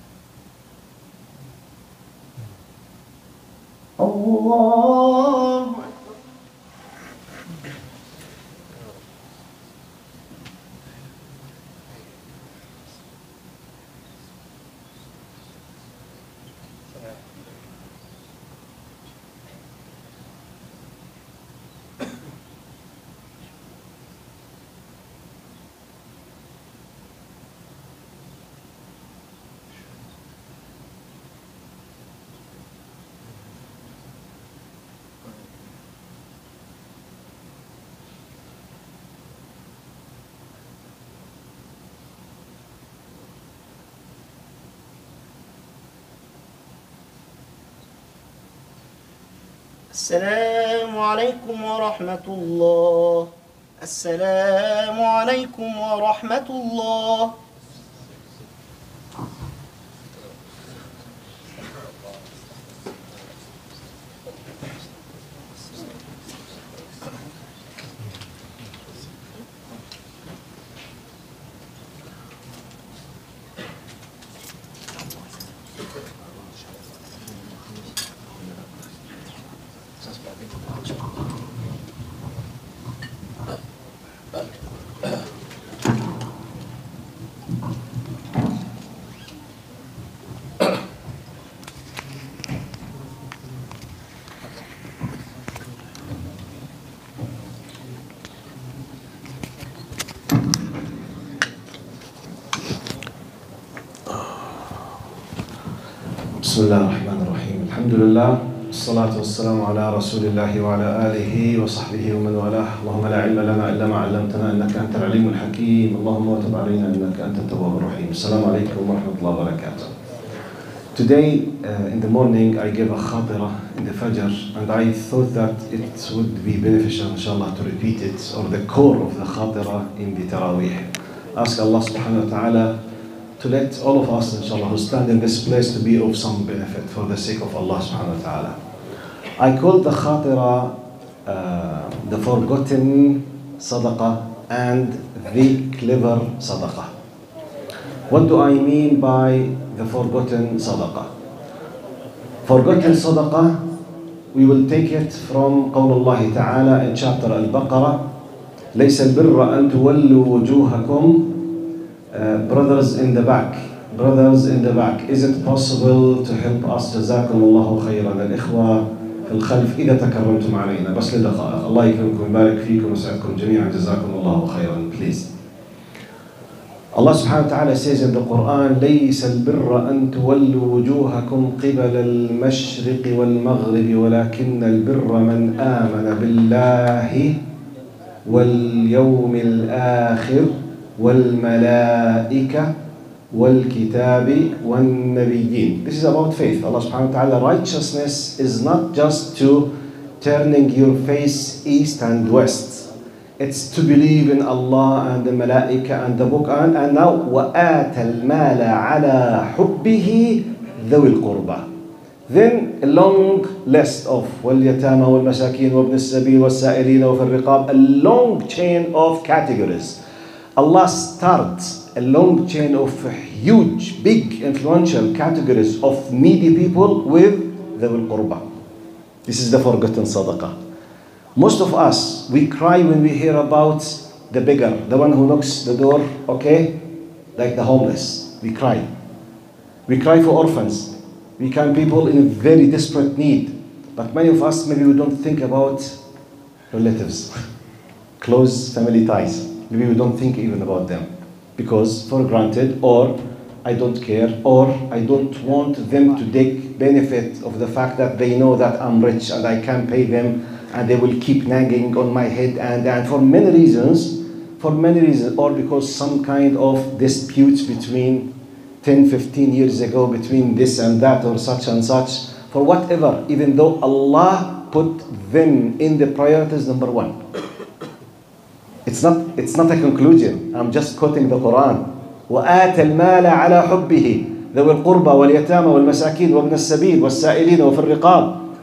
الله السلام عليكم ورحمة الله. السلام عليكم ورحمة الله. بسم الله الرحمن الرحيم. الحمد لله والصلاة والسلام على رسول الله وعلى آله وصحبه ومن والاه. اللهم لا علم لنا إلا ما علمتنا إنك أنت العليم الحكيم. اللهم وتب علينا إنك أنت التواب الرحيم. السلام عليكم ورحمة الله وبركاته. Today in the morning I gave a khatira in the Fajr, and I thought that it would be beneficial inshallah to repeat it, or the core of the khatira in the Taraweeh. Ask Allah subhanahu wa ta'ala to let all of us, inshallah, who stand in this place to be of some benefit for the sake of Allah subhanahu wa ta'ala. I called the khatira the forgotten sadaqah and the clever sadaqah. What do I mean by the forgotten sadaqah? Forgotten sadaqah, we will take it from قول الله تعالى in chapter Al-Baqarah. ليس البر أن تولوا وجوهكم. Brothers in the back, is it possible to help us? جزاكم الله خيرا. الإخوة في الخلف إذا تكرمتم علينا بس لدقائق. الله يكرمكم ويبارك فيكم ويسعدكم جميعا. جزاكم الله خيرا. Please. Allah subhanahu wa ta'ala says in the Quran, ليس البر أن تولوا وجوهكم قبل المشرق والمغرب ولكن البر من آمن بالله واليوم الآخر والملائكة والكتاب والنبيين. This is about faith. Allah subhanahu wa ta'ala, righteousness is not just to turning your face east and west. It's to believe in Allah and the Malaika and the book, and now وَآتَ الْمَالَ عَلَى حُبِّهِ ذَوِي الْقُرْبَى. Then a long list of وَالْيَتَامَى وَالْمَسَاكِينَ وَابْنِ السَّبِيلِ وَالسَّائِلِينَ وَفِي الرِّقَابِ, a long chain of categories. Allah starts a long chain of huge, big, influential categories of needy people with the ذَوِي الْقُرْبَى. This is the forgotten sadaqah. Most of us, we cry when we hear about the beggar, the one who knocks the door, okay? Like the homeless. We cry. We cry for orphans. We cry people in very desperate need. But many of us, maybe we don't think about relatives, close family ties. Maybe we don't think even about them. Because for granted, or I don't care, or I don't want them to take benefit of the fact that they know that I'm rich and I can pay them, and they will keep nagging on my head, and for many reasons, or because some kind of disputes between 10, 15 years ago between this and that or such and such, for whatever, even though Allah put them in the priorities number one. It's not a conclusion. I'm just quoting the Quran. وَآتَ الْمَالَ عَلَى حُبِّهِ ذَوِي الْقُرْبَى وَالْيَتَامَى وَالْمَسَاكِينَ وَابْنَ السَّبِيلِ وَالسَّائِلِينَ وَفِي الرِّقَابِ.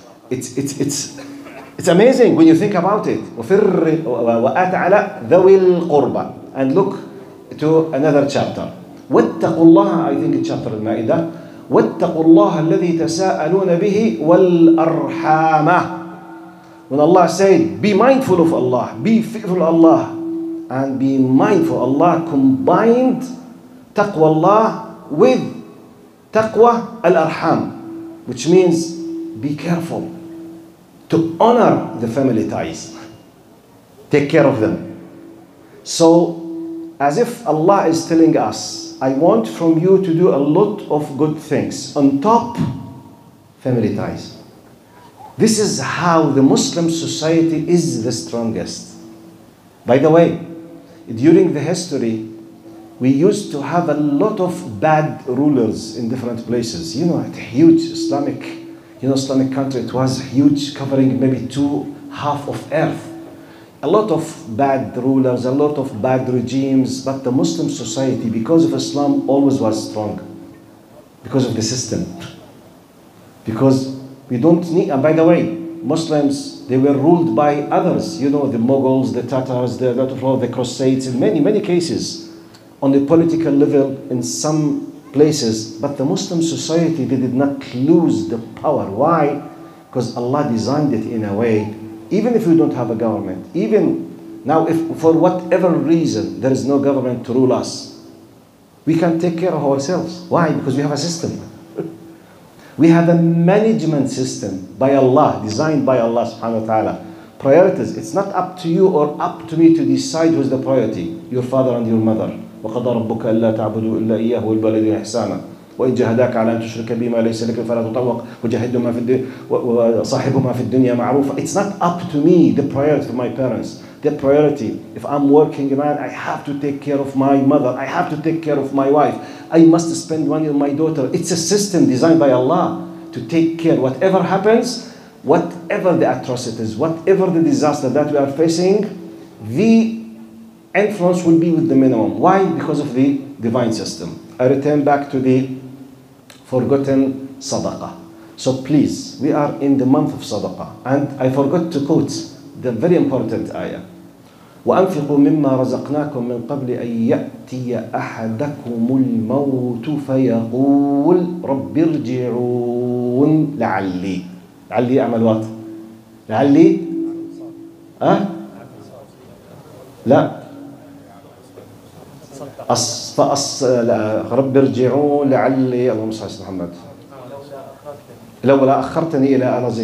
It's amazing when you think about it. وَآتَ عَلَى ذَوِي الْقُرْبَى. And look to another chapter. وَاتَّقُوا اللَّهَ, I think it's chapter Al-Ma'idah. وَاتَّقُوا اللَّهَ الَّذِي تَسَاءَلُونَ بِهِ وَالْأَرْحَامَ. When Allah said, be mindful of Allah, be fearful of Allah, and be mindful of Allah, combined taqwa Allah with taqwa al-arham, which means be careful to honor the family ties. Take care of them. So, as if Allah is telling us, I want from you to do a lot of good things. On top, family ties. This is how the Muslim society is the strongest. By the way, during the history, we used to have a lot of bad rulers in different places. You know, huge Islamic, Islamic country, it was huge, covering maybe half of earth. A lot of bad rulers, a lot of bad regimes, but the Muslim society, because of Islam, always was strong. Because of the system. Because we don't need, and by the way, Muslims, they were ruled by others, the Mughals, the Tatars, the Crusades, in many, many cases, on the political level in some places. But the Muslim society, they did not lose the power. Why? Because Allah designed it in a way, even if we don't have a government, even now, if for whatever reason there is no government to rule us, we can take care of ourselves. Why? Because we have a system. We have a management system by Allah, designed by Allah subhanahu wa ta'ala. Priorities. It's not up to you or up to me to decide who's the priority. Your father and your mother. وَقَضَى رَبُّكَ أَلَّا تَعْبُدُوا إِلَّا إِيَّهُ وَالْوَالِدَيْنِ إِحْسَانًا وَإِنْ جَاهَدَاكَ عَلَى أَنْ تُشْرِكَ بِي مَا لَيْسَ لَكَ فَلَا تُطِعْهُمَا وَصَاحِبْهُمَا فِي الدُّنْيَا مَعْرُوفًا. It's not up to me, the priority of my parents. The priority, if I'm working man, I have to take care of my mother. I have to take care of my wife. I must spend money on my daughter. It's a system designed by Allah to take care. Whatever happens, whatever the atrocities, whatever the disaster that we are facing, the influence will be with the minimum. Why? Because of the divine system. I return back to the forgotten sadaqah. So please, we are in the month of sadaqah. And I forgot to quote the very important ayah. وأنفقوا مما رزقناكم من قبل أن يأتي أحدكم الموت فيقول رب ارجعون لعلي أعمل وات لعلي لا رب ارجعون لعلي اللهم صل على محمد لولا أخرتني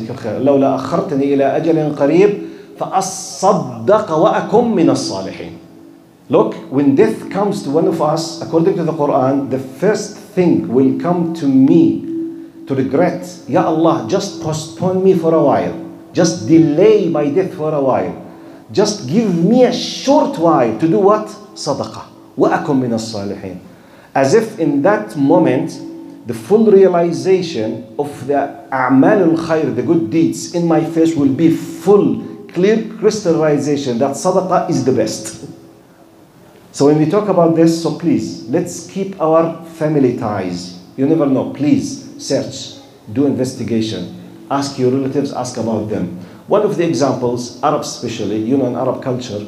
إلى أجل قريب فأصدق وأكن من الصالحين. Look, when death comes to one of us, according to the Quran, the first thing will come to me to regret. Ya Allah, just postpone me for a while. Just delay my death for a while. Just give me a short while to do what? Sadaqah. وَأَكُمْ مِنَ الصَّالِحِينَ. As if in that moment, the full realization of the a'mal al-khair, the good deeds in my face will be full, clear crystallization that sadaqah is the best. So when we talk about this, so please, let's keep our family ties. You never know. Please search, do investigation, ask your relatives, ask about them. One of the examples, Arabs especially, in Arab culture,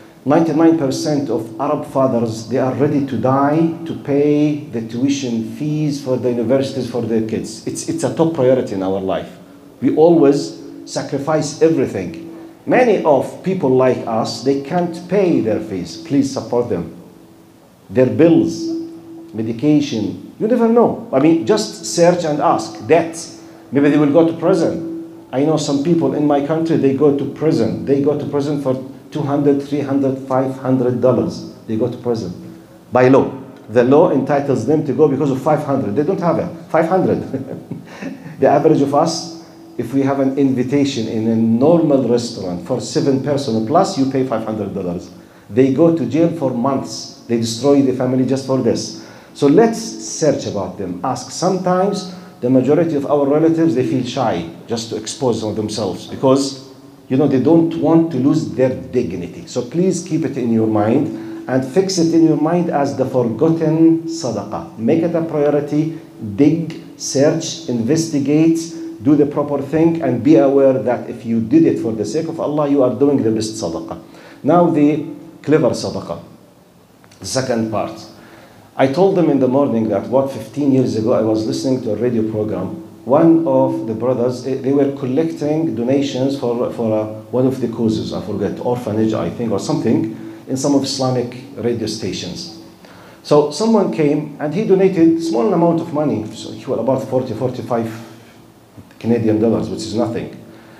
99% of Arab fathers, they are ready to die to pay the tuition fees for the universities for their kids. It's a top priority in our life. We always sacrifice everything. Many of people like us, they can't pay their fees. Please support them. Their bills, medication, you never know. Just search and ask. Debts, maybe they will go to prison. I know some people in my country, they go to prison. They go to prison for $200, $300, $500. They go to prison by law. The law entitles them to go because of $500. They don't have it. $500. The average of us, if we have an invitation in a normal restaurant for 7 persons plus, you pay $500. They go to jail for months. They destroy the family just for this. So let's search about them. Ask. Sometimes the majority of our relatives, they feel shy just to expose themselves because they don't want to lose their dignity. So please keep it in your mind and fix it in your mind as the forgotten sadaqah. Make it a priority. Dig, search, investigate, do the proper thing, and be aware that if you did it for the sake of Allah, you are doing the best sadaqah. Now the clever sadaqah, the second part. I told them in the morning that 15 years ago I was listening to a radio program. One of the brothers, they were collecting donations for one of the causes, I forget, orphanage I think or something, in some of Islamic radio stations. So someone came and he donated a small amount of money, so about 40, 45 Canadian dollars, which is nothing.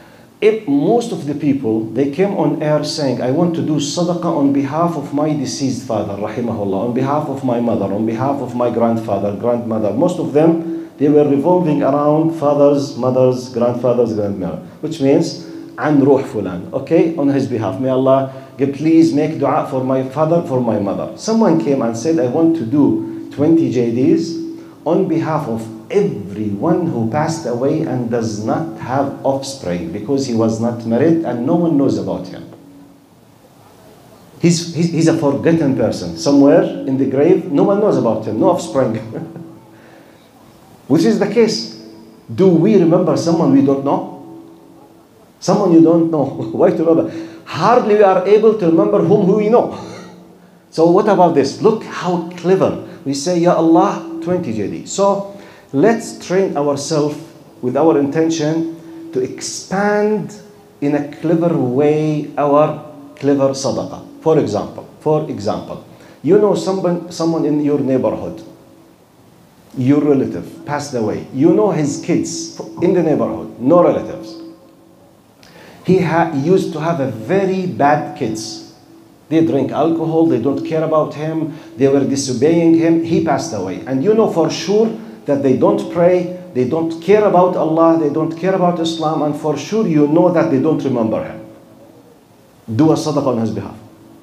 Most of the people, they came on air saying, I want to do sadaqah on behalf of my deceased father, rahimahullah, on behalf of my mother, on behalf of my grandfather, grandmother. Most of them, they were revolving around fathers, mothers, grandfathers, grandmother, which means, an ruh fulan, okay, on his behalf. May Allah, please make dua for my father, for my mother. Someone came and said, I want to do 20 JDs on behalf of everyone who passed away and does not have offspring because he was not married and no one knows about him. He's a forgotten person. Somewhere in the grave, no one knows about him, no offspring. Which is the case. Do we remember someone we don't know? Someone you don't know. Why to remember? Hardly we are able to remember whom we know. So what about this? Look how clever. We say, Ya Allah, 20 JD. So let's train ourselves with our intention to expand in a clever way our clever sadaqah. For example, you know someone in your neighborhood, your relative passed away. You know his kids in the neighborhood, no relatives. He used to have a very bad kids. They drink alcohol, they don't care about him, they were disobeying him. He passed away. And you know for sure that they don't pray, they don't care about Allah, they don't care about Islam, and for sure you know that they don't remember him. Do a sadaqah on his behalf.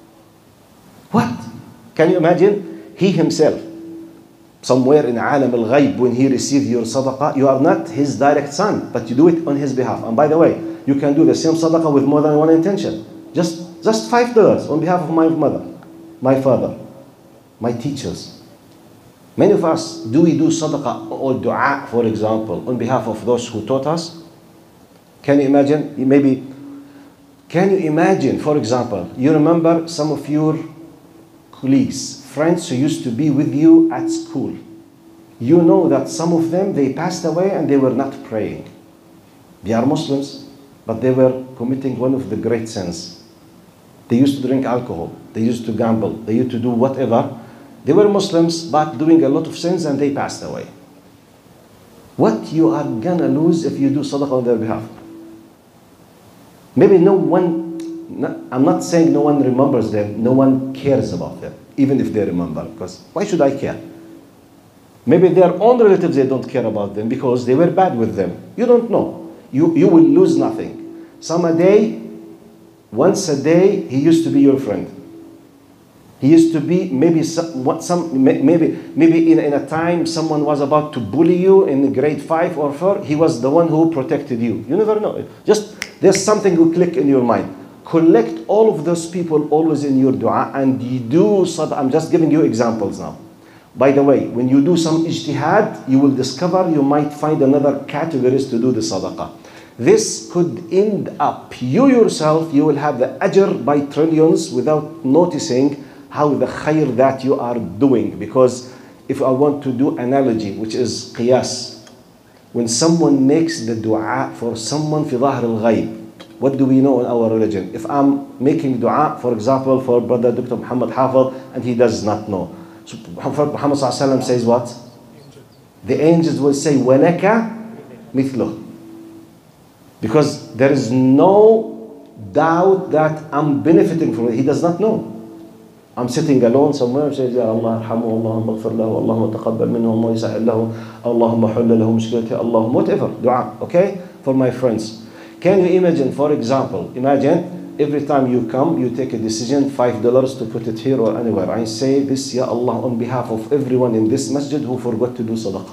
What? Can you imagine? He himself, somewhere in alam al-ghayb, when he received your sadaqah, you are not his direct son, but you do it on his behalf. And by the way, you can do the same sadaqah with more than one intention. Just $5 on behalf of my mother, my father, my teachers. Many of us, do we do sadaqah or dua, for example, on behalf of those who taught us? Can you imagine? Can you imagine, for example, you remember some of your colleagues, friends who used to be with you at school. You know that some of them, they passed away and they were not praying. They are Muslims, but they were committing one of the great sins. They used to drink alcohol, they used to gamble, they used to do whatever. They were Muslims, but doing a lot of sins, and they passed away. What you are gonna lose if you do sadaqah on their behalf? Maybe no one, I'm not saying no one remembers them, no one cares about them, even if they remember, because why should I care? Maybe their own relatives, they don't care about them because they were bad with them. You don't know. You will lose nothing. Once a day, he used to be your friend. He used to be maybe in a time someone was about to bully you in grade 5 or 4. He was the one who protected you. You never know. Just there's something will click in your mind. Collect all of those people always in your dua, and you do sadaqah. I'm just giving you examples now. By the way, when you do some ijtihad, you will discover you might find another categories to do the sadaqah. This could end up, you yourself, you will have the ajr by trillions without noticing how the khair that you are doing. Because if I want to do analogy, which is qiyas, when someone makes the dua for someone fi dhahr al-ghayb, what do we know in our religion? If I'm making dua, for example, for brother Dr. Muhammad Hafid, and he does not know. So Muhammad says what? The angels will say, وَلَكَ مِثْلُهُ. Because there is no doubt that I'm benefiting from it. He does not know. I'm sitting alone somewhere and says, Ya Allah, arhamu, Allahumma ighfir lahu, Allahumma taqabbal minhu, Allahumma yasa'il lahu, Allahumma hulla lahu mushkilati, Allahumma whatever, dua, okay? For my friends. Can you imagine, for example, imagine every time you come, you take a decision, $5 to put it here or anywhere. I say this, Ya Allah, on behalf of everyone in this masjid who forgot to do sadaqah.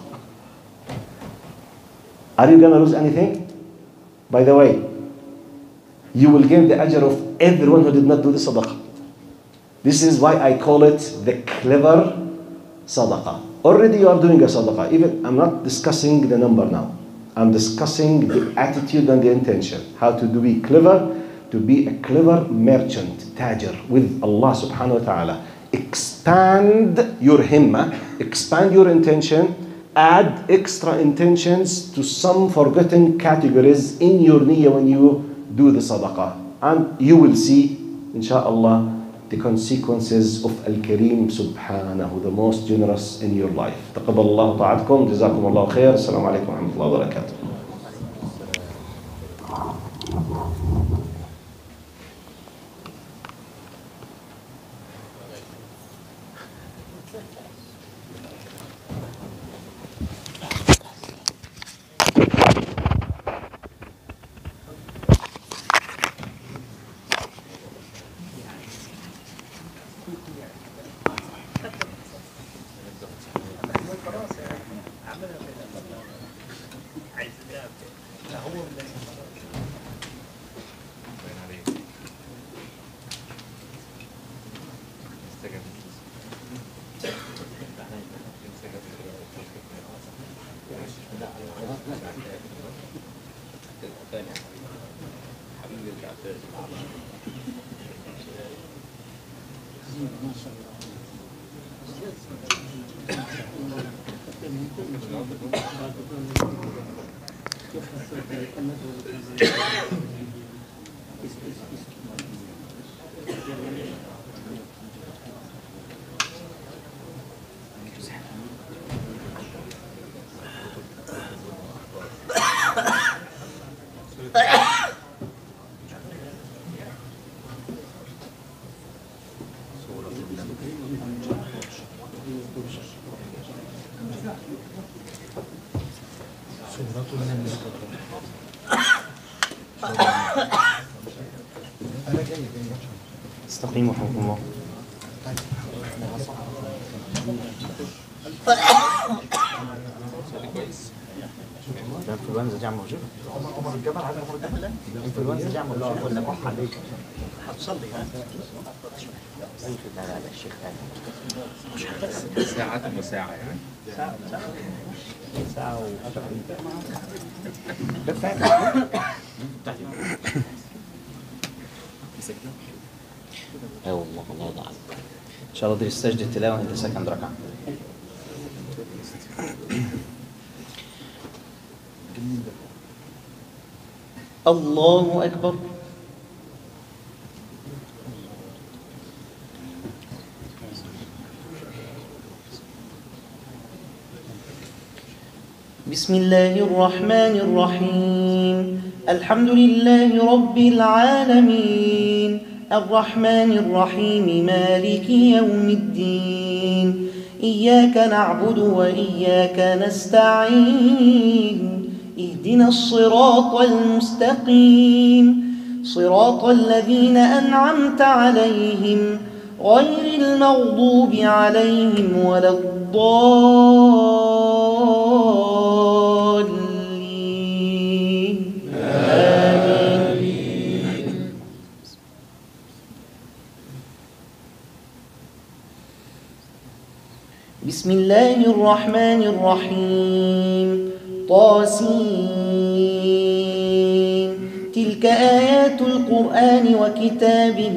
Are you going to lose anything? By the way, you will gain the ajr of everyone who did not do the sadaqah. This is why I call it the clever sadaqah. Already you are doing a sadaqah. Even I'm not discussing the number now. I'm discussing the attitude and the intention. How to be clever, to be a clever merchant, tajir with Allah subhanahu wa ta'ala. Expand your himmah, expand your intention, add extra intentions to some forgotten categories in your niyyah when you do the sadaqah. And you will see, inshallah, the consequences of Al-Kareem subhanahu, the most generous in your life. تقبل الله طاعتكم, جزاكم الله خير, السلام عليكم ورحمة الله وبركاته. خلاص يعني استقيموا حكم الله. الانفلونزا دي موجودة؟ الانفلونزا دي موجودة ولا بروح عليك؟ هتصلي ها؟ لا لا لا الشيخ ساعات وساعة يعني ساعة اي والله الله يضع ان شاء الله دي سجدة التلاوة انت سكند ركعة. الله أكبر. بسم الله الرحمن الرحيم. الحمد لله رب العالمين الرحمن الرحيم مالك يوم الدين إياك نعبد وإياك نستعين اهدنا الصراط المستقيم صراط الذين أنعمت عليهم غير المغضوب عليهم ولا الضالين آمين. بسم الله الرحمن الرحيم طاسين تلك آيات القرآن وكتاب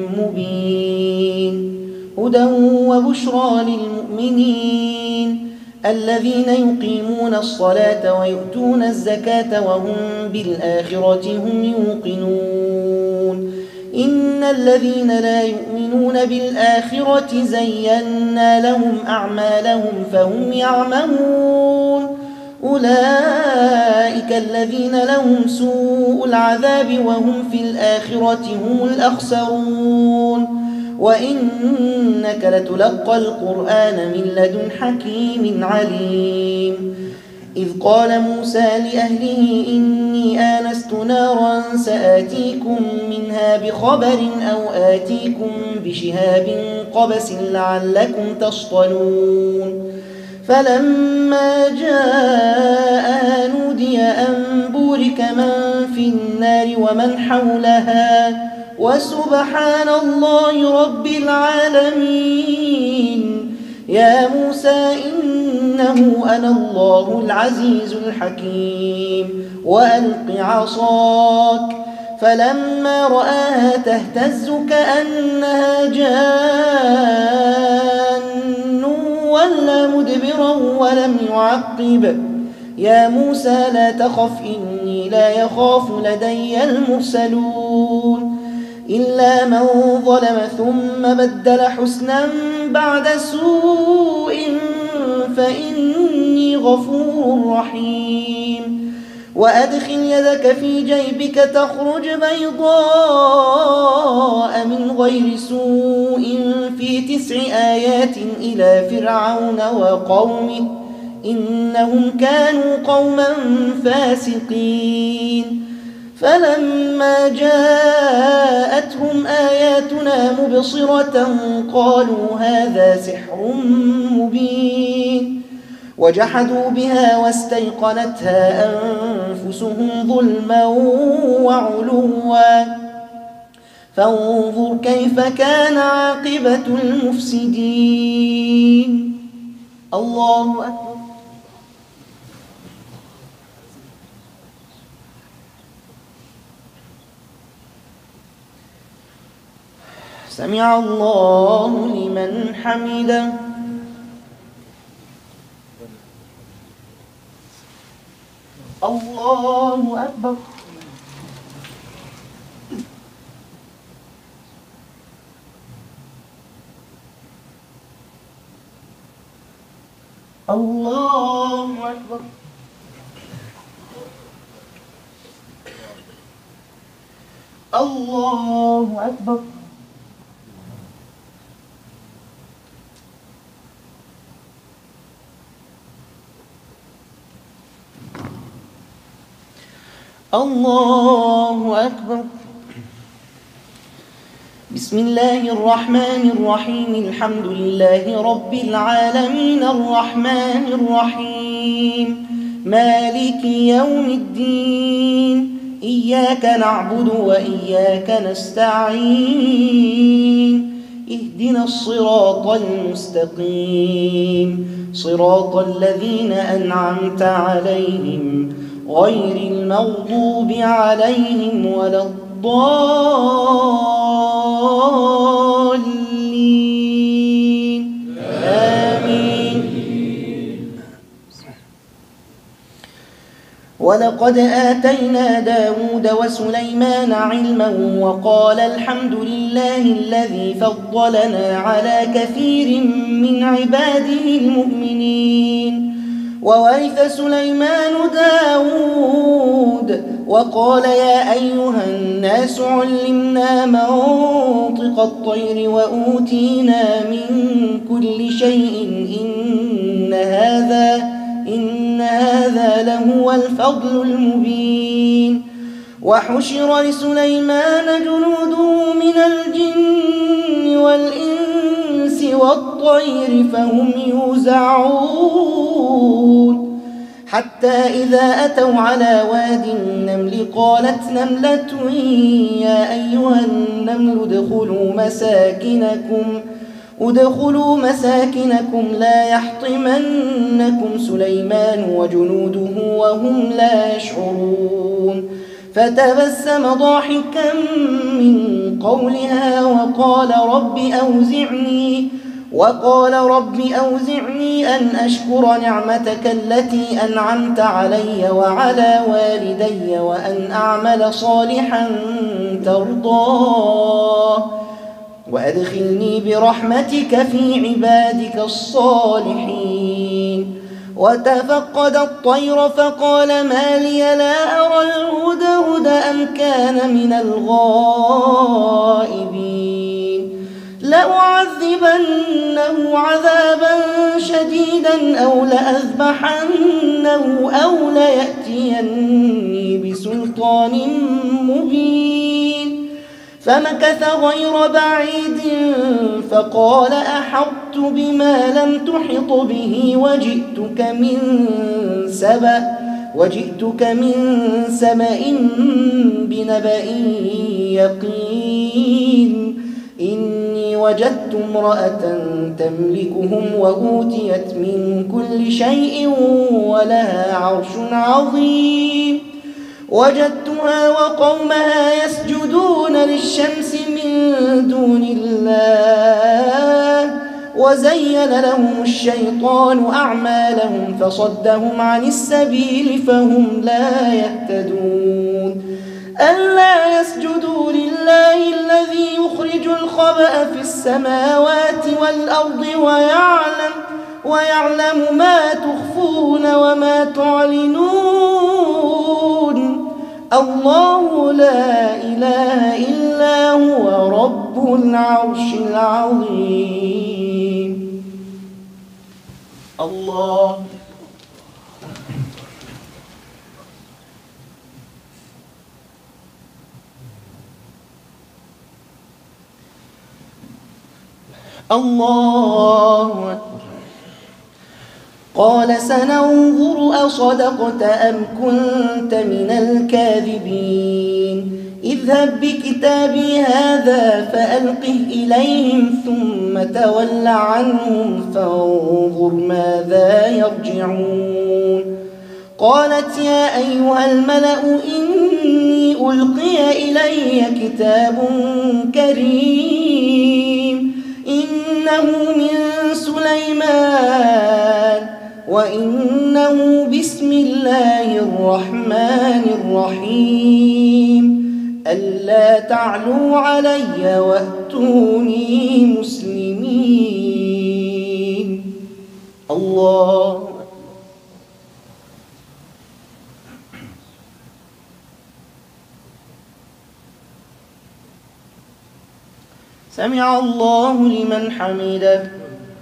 مبين هدى وبشرى للمؤمنين الذين يقيمون الصلاة ويؤتون الزكاة وهم بالآخرة هم يوقنون إن الذين لا يؤمنون بالآخرة زينا لهم أعمالهم فهم يعمهون أولئك الذين لهم سوء العذاب وهم في الآخرة هم الأخسرون وإنك لتلقى القرآن من لدن حكيم عليم إذ قال موسى لأهله إني آنست نارا سآتيكم منها بخبر أو آتيكم بشهاب قبس لعلكم تصطلون فلما جاءها نودي أن بورك من في النار ومن حولها وسبحان الله رب العالمين يا موسى إنه أنا الله العزيز الحكيم وألق عصاك فلما رآها تهتز كأنها جان ولا مدبرا ولم يعقب يا موسى لا تخف إني لا يخاف لدي المرسلون إلا من ظلم ثم بدل حسنا بعد سوء فإني غفور رحيم وأدخل يدك في جيبك تخرج بيضاء من غير سوء في 9 آيات إلى فرعون وقومه إنهم كانوا قوما فاسقين فلما جاءتهم آياتنا مبصرة قالوا هذا سحر مبين وجحدوا بها واستيقنتها أنفسهم ظلما وعلوا فانظر كيف كان عاقبة المفسدين الله أكبر. سمع الله لمن حمده. الله أكبر. الله أكبر. الله أكبر. الله أكبر. بسم الله الرحمن الرحيم. الحمد لله رب العالمين الرحمن الرحيم مالك يوم الدين. إياك نعبد وإياك نستعين. اهدنا الصراط المستقيم صراط الذين أنعمت عليهم غير المغضوب عليهم ولا الضالين. آمين. ولقد آتينا داود وسليمان علما وقال الحمد لله الذي فضلنا على كثير من عباده المؤمنين. وورث سليمان داود وقال يا أيها الناس علمنا منطق الطير وأوتينا من كل شيء إن هذا لهو الفضل المبين. وحشر لسليمان جنوده من الجن والإنس والطير فهم يوزعون حتى إذا أتوا على واد النمل قالت نملة يا أيها النمل ادخلوا مساكنكم لا يحطمنكم سليمان وجنوده وهم لا يشعرون. فتبسم ضاحكا من قولها وقال رب أوزعني أن أشكر نعمتك التي أنعمت علي وعلى والدي وأن أعمل صالحا ترضاه وأدخلني برحمتك في عبادك الصالحين. وتفقد الطير فقال ما لي لا أرى الهدهد أم كان من الغائبين. لأعذبنه عذابا شديدا أو لأذبحنه أو ليأتيني بسلطان مبين. فمكث غير بعيد فقال أحطت بما لم تحط به وجئتك من سبأ بنبأ يقين. إني وجدت امرأة تملكهم وأوتيت من كل شيء ولها عرش عظيم. وجدتها وقومها يسجدون للشمس من دون الله وزين لهم الشيطان أعمالهم فصدهم عن السبيل فهم لا يهتدون. ألا يسجدوا لله الذي يخرج الخبأ في السماوات والأرض ويعلم ما تخفون وما تعلنون. الله لا إله إلا هو رب العرش العظيم. الله أكبر. قال سننظر أصدقت أم كنت من الكاذبين. اذهب بكتابي هذا فألقه إليهم ثم تول عنهم فانظر ماذا يرجعون. قالت يا أيها الملأ إني ألقي إلي كتاب كريم الرجيم إنه من سليمان وإنه بسم الله الرحمن الرحيم ألا تعلوا علي وأتوني مسلمين. الله سمع الله لمن حمده.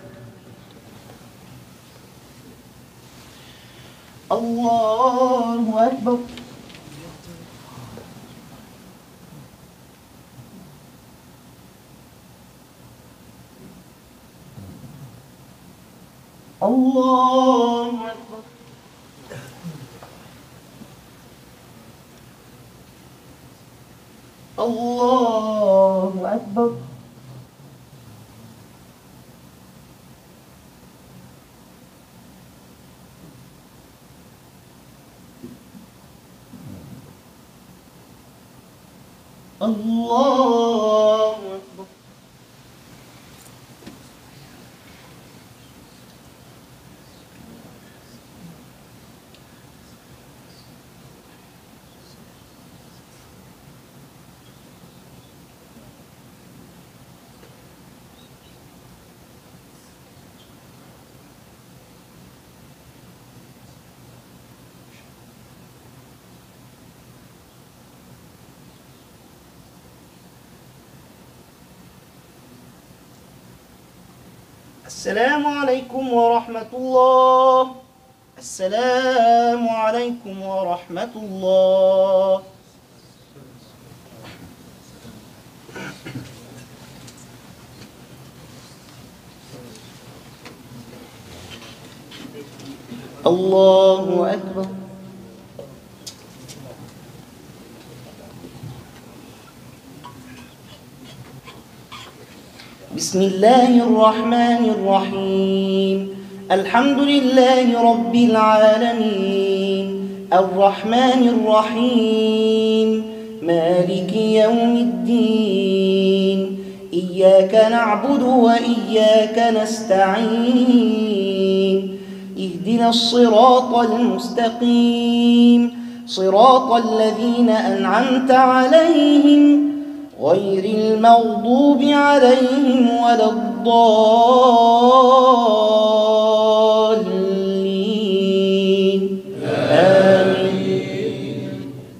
الله أكبر. الله أكبر. الله أكبر. الله أكبر. السلام عليكم ورحمة الله. السلام عليكم ورحمة الله. الله أكبر. بسم الله الرحمن الرحيم الحمد لله رب العالمين الرحمن الرحيم مالك يوم الدين إياك نعبد وإياك نستعين اهدنا الصراط المستقيم صراط الذين أنعمت عليهم غير المغضوب عليهم ولا الضالين آمين.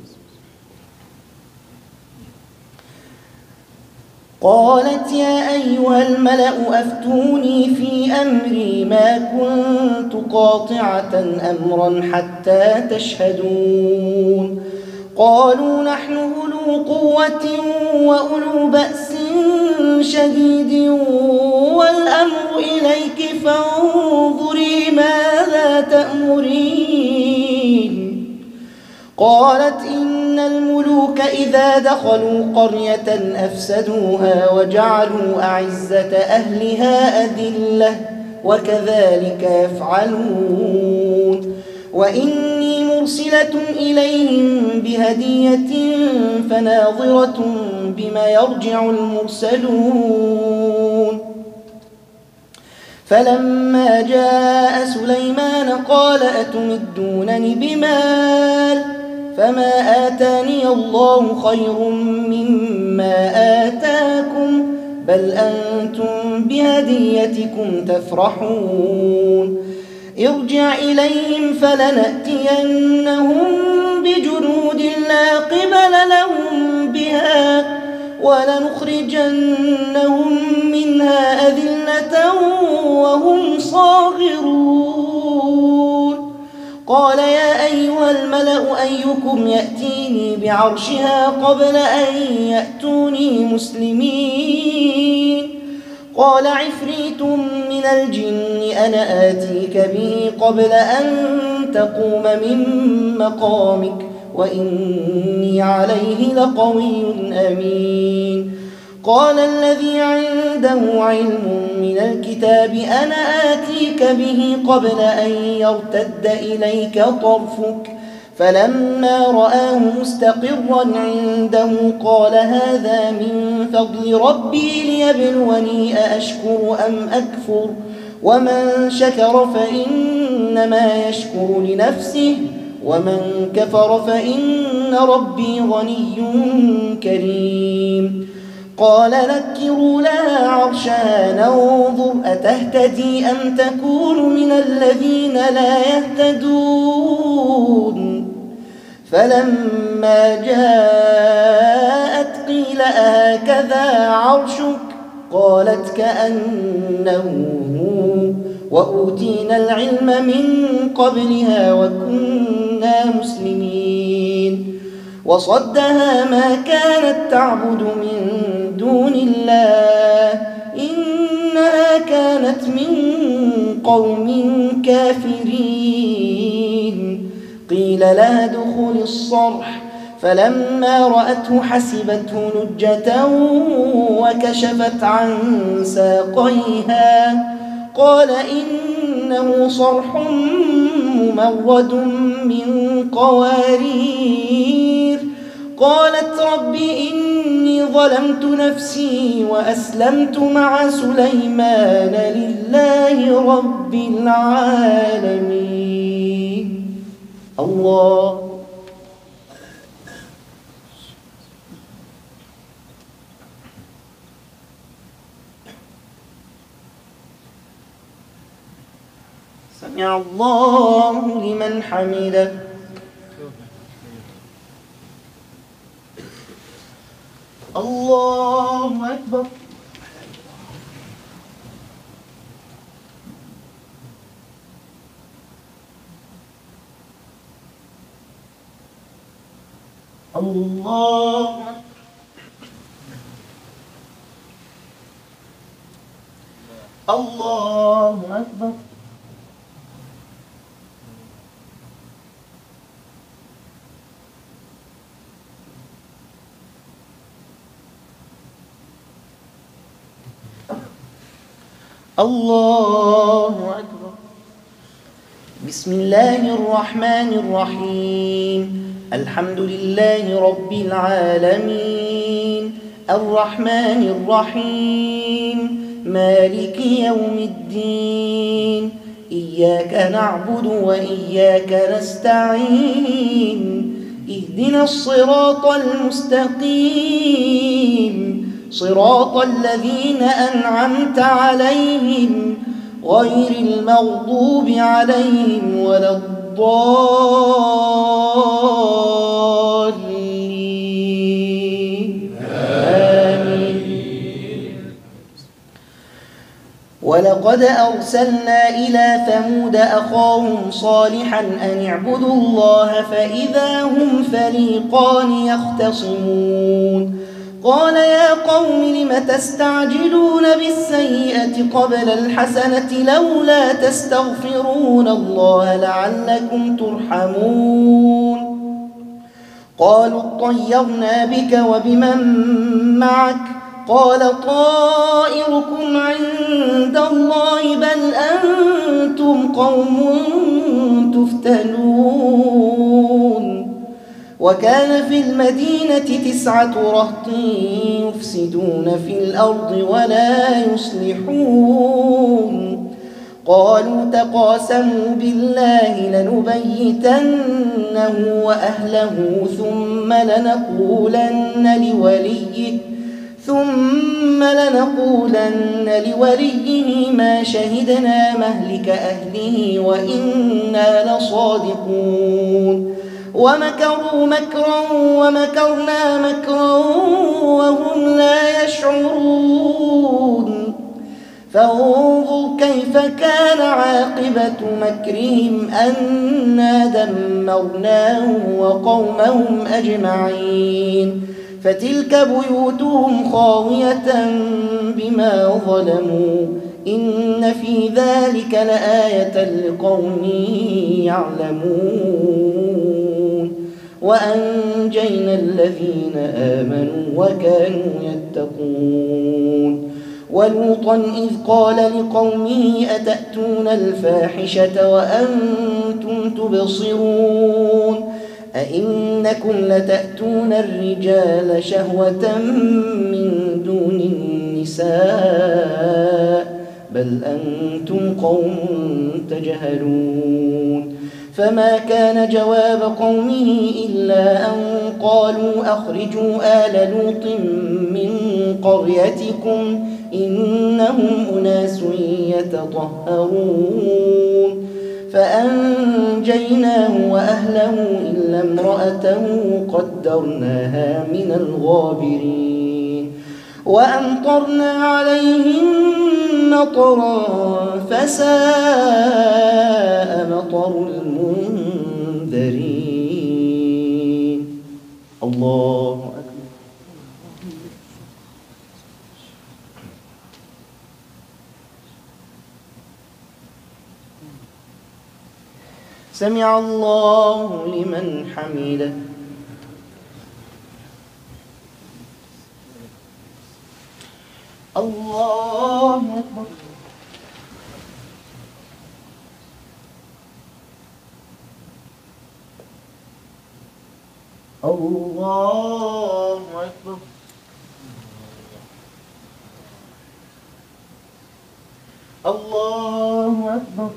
قالت يا أيها الملأ أفتوني في أمري ما كنت قاطعة أمرا حتى تشهدون. قالوا نحن أولو قوة وأولو بأس شديد والأمر إليك فانظري ماذا تأمرين. قالت إن الملوك إذا دخلوا قرية أفسدوها وجعلوا أعزة أهلها أذلة وكذلك يفعلون. وإني مرسلة إليهم بهدية فناظرة بما يرجع المرسلون. فلما جاء سليمان قال أتمدونني بمال فما آتاني الله خير مما آتاكم بل أنتم بهديتكم تفرحون. ارجع إليهم فلنأتينهم بجنود لا قبل لهم بها ولنخرجنهم منها أذلة وهم صاغرون. قال يا أيها الملأ أيكم يأتيني بعرشها قبل أن يأتوني مسلمين. قال عفريت من الجن أنا آتيك به قبل أن تقوم من مقامك وإني عليه لقوي أمين. قال الذي عنده علم من الكتاب أنا آتيك به قبل أن يرتد إليك طرفك فلما رآه مستقرا عنده قال هذا من فضل ربي ليبلوني أأشكر أم أكفر ومن شكر فإنما يشكر لنفسه ومن كفر فإن ربي غني كريم. قال نكروا لها عرشها ننظر أتهتدي أم تكون من الذين لا يهتدون. فلما جاءت قيل أهكذا عرشك قالت كأنه هو وأوتينا العلم من قبلها وكنا مسلمين. وصدها ما كانت تعبد من دون الله إنها كانت من قوم كافرين. قيل لها ادخل الصرح فلما رأته حسبته لجة وكشفت عن ساقيها قال إنه صرح ممرد من قوارير. قالت رب إني ظلمت نفسي وأسلمت مع سليمان لله رب العالمين. الله سمع الله لمن حمده. الله أكبر. الله الله أكبر. الله أكبر. بسم الله الرحمن الرحيم. الحمد لله رب العالمين الرحمن الرحيم مالك يوم الدين إياك نعبد وإياك نستعين اهدنا الصراط المستقيم صراط الذين أنعمت عليهم غير المغضوب عليهم ولا الضالين آمين. ولقد أرسلنا إلى ثمود أخاهم صالحا أن اعبدوا الله فإذا هم فريقان يختصمون قال يا قوم لم تستعجلون بالسيئة قبل الحسنة لولا تستغفرون الله لعلكم ترحمون قالوا اطيرنا بك وبمن معك قال طائركم عند الله بل أنتم قوم تفتنون وكان في المدينة 9 رهط يفسدون في الأرض ولا يصلحون قالوا تقاسموا بالله لنبيتنه وأهله ثم لنقولن لوليه ما شهدنا مهلك أهله وإنا لصادقون ومكروا مكرا ومكرنا مكرا وهم لا يشعرون فانظر كيف كان عاقبة مكرهم أنا دمرناهم وقومهم أجمعين فتلك بيوتهم خاوية بما ظلموا إن في ذلك لآية لقوم يعلمون وأنجينا الذين آمنوا وكانوا يتقون ولوطا إذ قال لقومه أتأتون الفاحشة وأنتم تبصرون أئنكم لتأتون الرجال شهوة من دون النساء بل أنتم قوم تجهلون فما كان جواب قومه إلا أن قالوا أخرجوا آل لوط من قريتكم إنهم أناس يتطهرون فأنجيناه وأهله إلا امرأته قدرناها من الغابرين وأمطرنا عليهم مطرا فساء مطر المنذرين. الله أكبر. سمع الله لمن حمده. الله أكبر. الله أكبر. الله أكبر.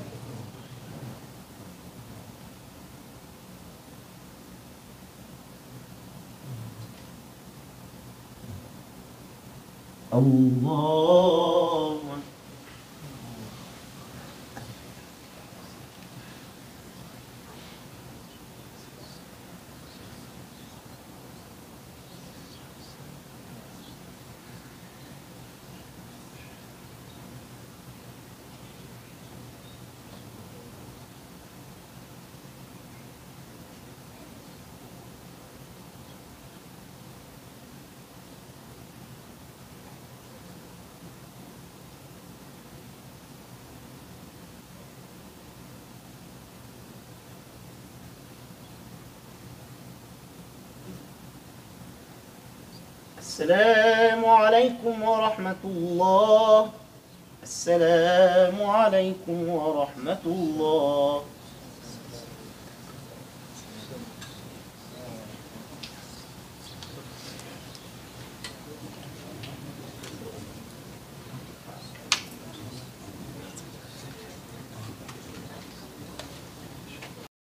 الله. السلام عليكم ورحمة الله. السلام عليكم ورحمة الله.